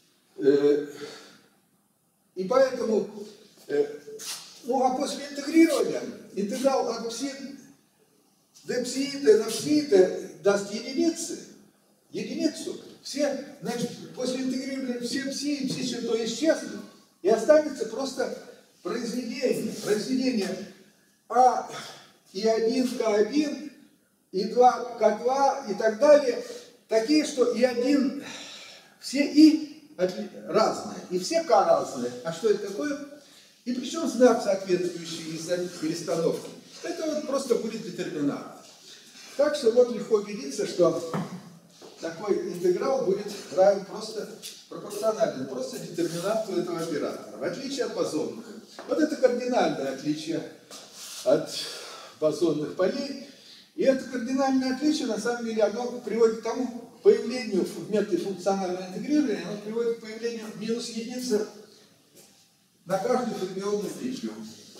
и поэтому, ну а после интегрирования, интеграл от пси, d пси ита на пси ита даст единицу. Все, значит, после интегрирования все пси и пси чертой исчезнут, и останется просто произведение А и 1 К1, и 2 К2 и так далее, такие, что и 1, все и разные, и все К разные. А что это такое? И причем знак соответствующий из-за перестановки. Это вот просто будет детерминант. Так что вот легко убедиться, что такой интеграл будет равен просто пропорциональному, просто детерминанту этого оператора, в отличие от бозонных. Вот это кардинальное отличие от бозонных полей. И это кардинальное отличие, на самом деле, оно приводит к тому появлению в методе функционального интегрирования, оно приводит к появлению минус единицы на каждую фермионную петлю.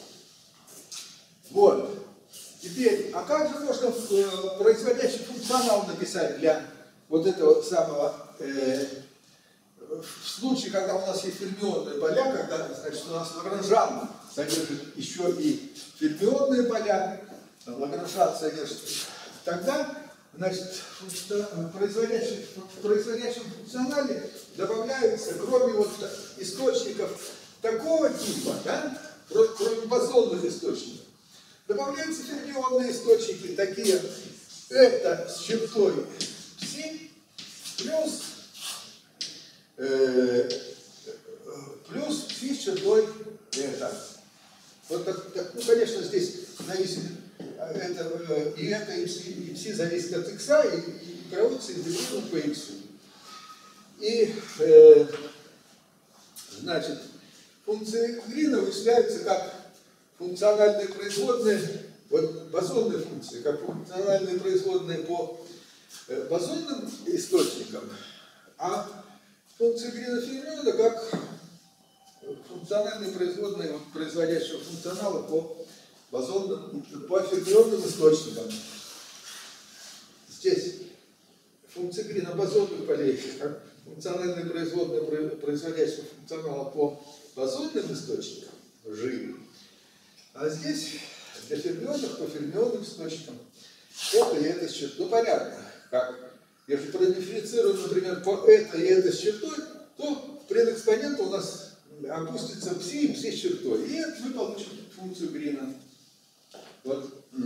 Вот. Теперь, а как же можно производящий функционал написать для вот этого самого, в случае, когда у нас есть фермионные поля, когда, значит, у нас Лагранжан содержит еще и фермионные поля, Лагранжан содержит, тогда, значит, в производящем функционале добавляются, кроме вот источников такого типа, да, кроме бозонных источников, добавляются фермионные источники, такие, это с чертой пси плюс пси с чертой это. Вот так, ну, конечно, здесь зависит, и пси зависит от x, и проводится интегрирован по x. И, значит, функция Грина вычисляется как функциональные производные, вот бозонные функции, как функциональные производные по бозонным источникам, а функция Грина-Фермиона как функциональные производные вот, производящего функционала по фермионным источникам. Здесь функция Грина бозонных полей, как функциональные производные производящего функционала по бозонным источникам, G. А здесь для фермионных по фермионным источникам это и это с чертой. Ну понятно, как если продифференцируем, например, по это и это с чертой, то в предэкспоненте у нас опустится пси и пси с чертой. И мы получим функцию Грина. Вот.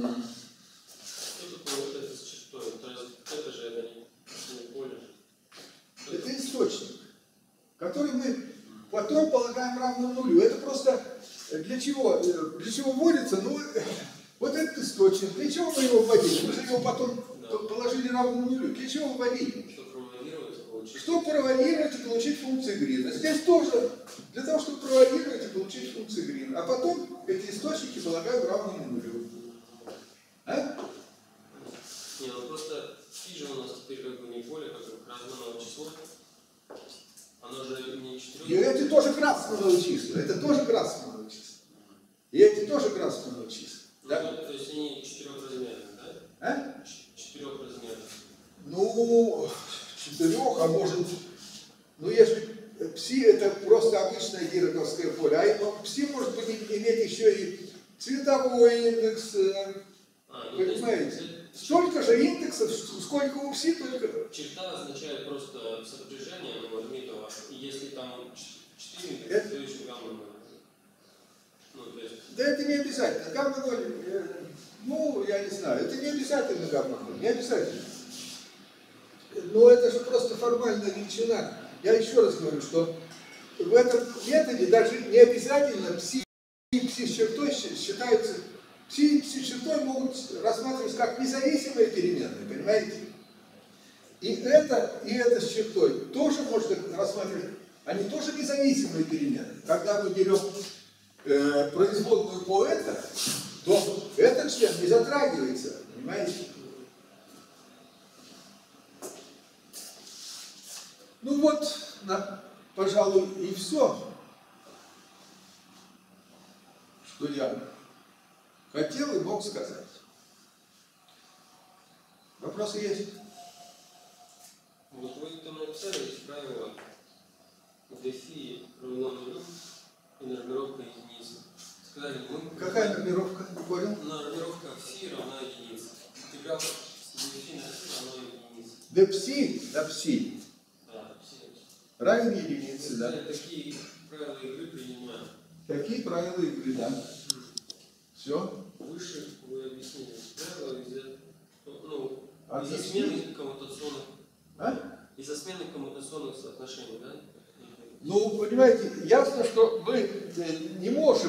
Что такое вот это с чертой? Это же это не поле. Это источник, который мы потом полагаем равным нулю. Это просто для чего? Для чего вводится? Ну, вот этот источник. Для чего мы его вводили? Мы же его потом положили равным нулю. Для чего вводили? Чтобы провалировать и получить функцию Грина. Здесь тоже для того, чтобы провалировать и получить функцию Грина. А потом эти источники полагаем равными нулю. А? Не, ну просто фи же у нас теперь как бы не поле, как Грасманово число. Оно же не 4. И эти тоже Грасмановы числа. Это тоже Грасмановы числа. И эти тоже Грасмановы числа. Ну, Да? то есть они 4-размерные, да? А? 4-размерные. Ну, 4, а может, ну если пси это просто обычное гироковское поле, а пси может быть иметь еще и цветовой индекс, понимаете? Столько же индексов, сколько у пси, только... Черта означает просто сопряжение Армитова, и если там 4 индекса, то еще гамма 0. Ну, то есть... Да это не обязательно. Гамма 0, ну, я не знаю, это не обязательно гамма 0, не обязательно. Но это же просто формальная величина. Я еще раз говорю, что в этом методе даже не обязательно пси с чертой считаются, пси с чертой могут рассматриваться как независимые переменные, понимаете? И это с чертой тоже можно рассматривать, они тоже независимые переменные. Когда мы берем производную по это, то этот член не затрагивается, понимаете? Ну вот, пожалуй, и все, что я хотел и мог сказать. Вопросы есть? Вот вы там написали эти правила, где фи равно нулю и нормировка единицы. Сказали, мы... Какая нормировка? Не понял? Нормировка фи равна единице. Интеграл фи на фи равно единице. Да пси, да пси. Равен единице, да. Такие правила игры принимаем. Какие правила игры, да. Все. Выше вы объяснили. Правила из-за Объясни. смены коммутационных. А? Из-за смены коммутационных соотношений, да? Ну, понимаете, ясно, что мы не можем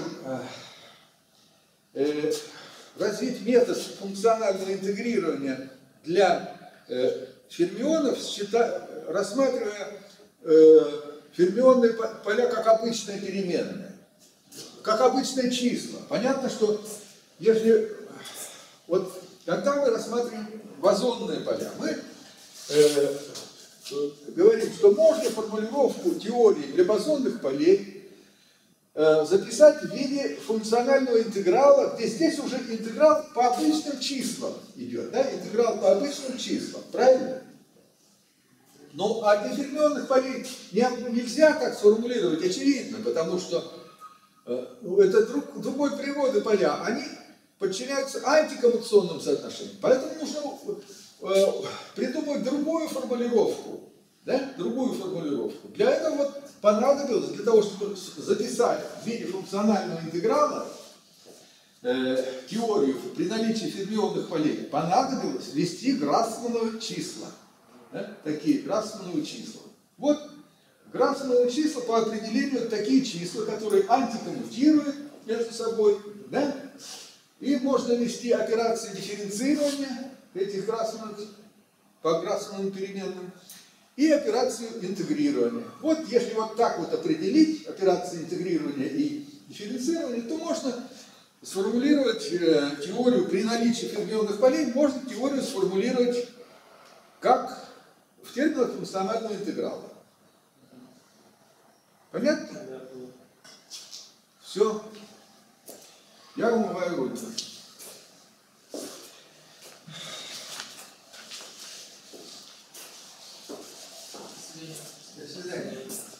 развить метод функционального интегрирования для фермионов, рассматривая фермионные поля как обычные переменные, как обычные числа. Понятно, что если вот когда мы рассматриваем бозонные поля, мы говорим, что можно формулировку теории для бозонных полей записать в виде функционального интеграла, где здесь уже интеграл по обычным числам идет, да? Интеграл по обычным числам, правильно? Ну, а для фермионных полей нельзя так сформулировать, очевидно, потому что это другой природы поля, они подчиняются антикоммутационным соотношениям. Поэтому нужно придумать другую формулировку, да? Другую формулировку. Для этого вот понадобилось, для того, чтобы записать в виде функционального интеграла теорию при наличии фермионных полей, понадобилось ввести Грасмановы числа. Да? Такие Грасмановы числа. Вот Грасмановы числа по определению такие числа, которые антикоммутируют между собой, да? И можно ввести операции дифференцирования этих Грасмановых по Грасмановым переменным и операцию интегрирования. Вот если вот так вот определить операции интегрирования и дифференцирования, то можно сформулировать теорию при наличии фермионных полей, можно теорию сформулировать как в терминах функционального интеграла. Понятно? Все. Я умываю руки. До свидания.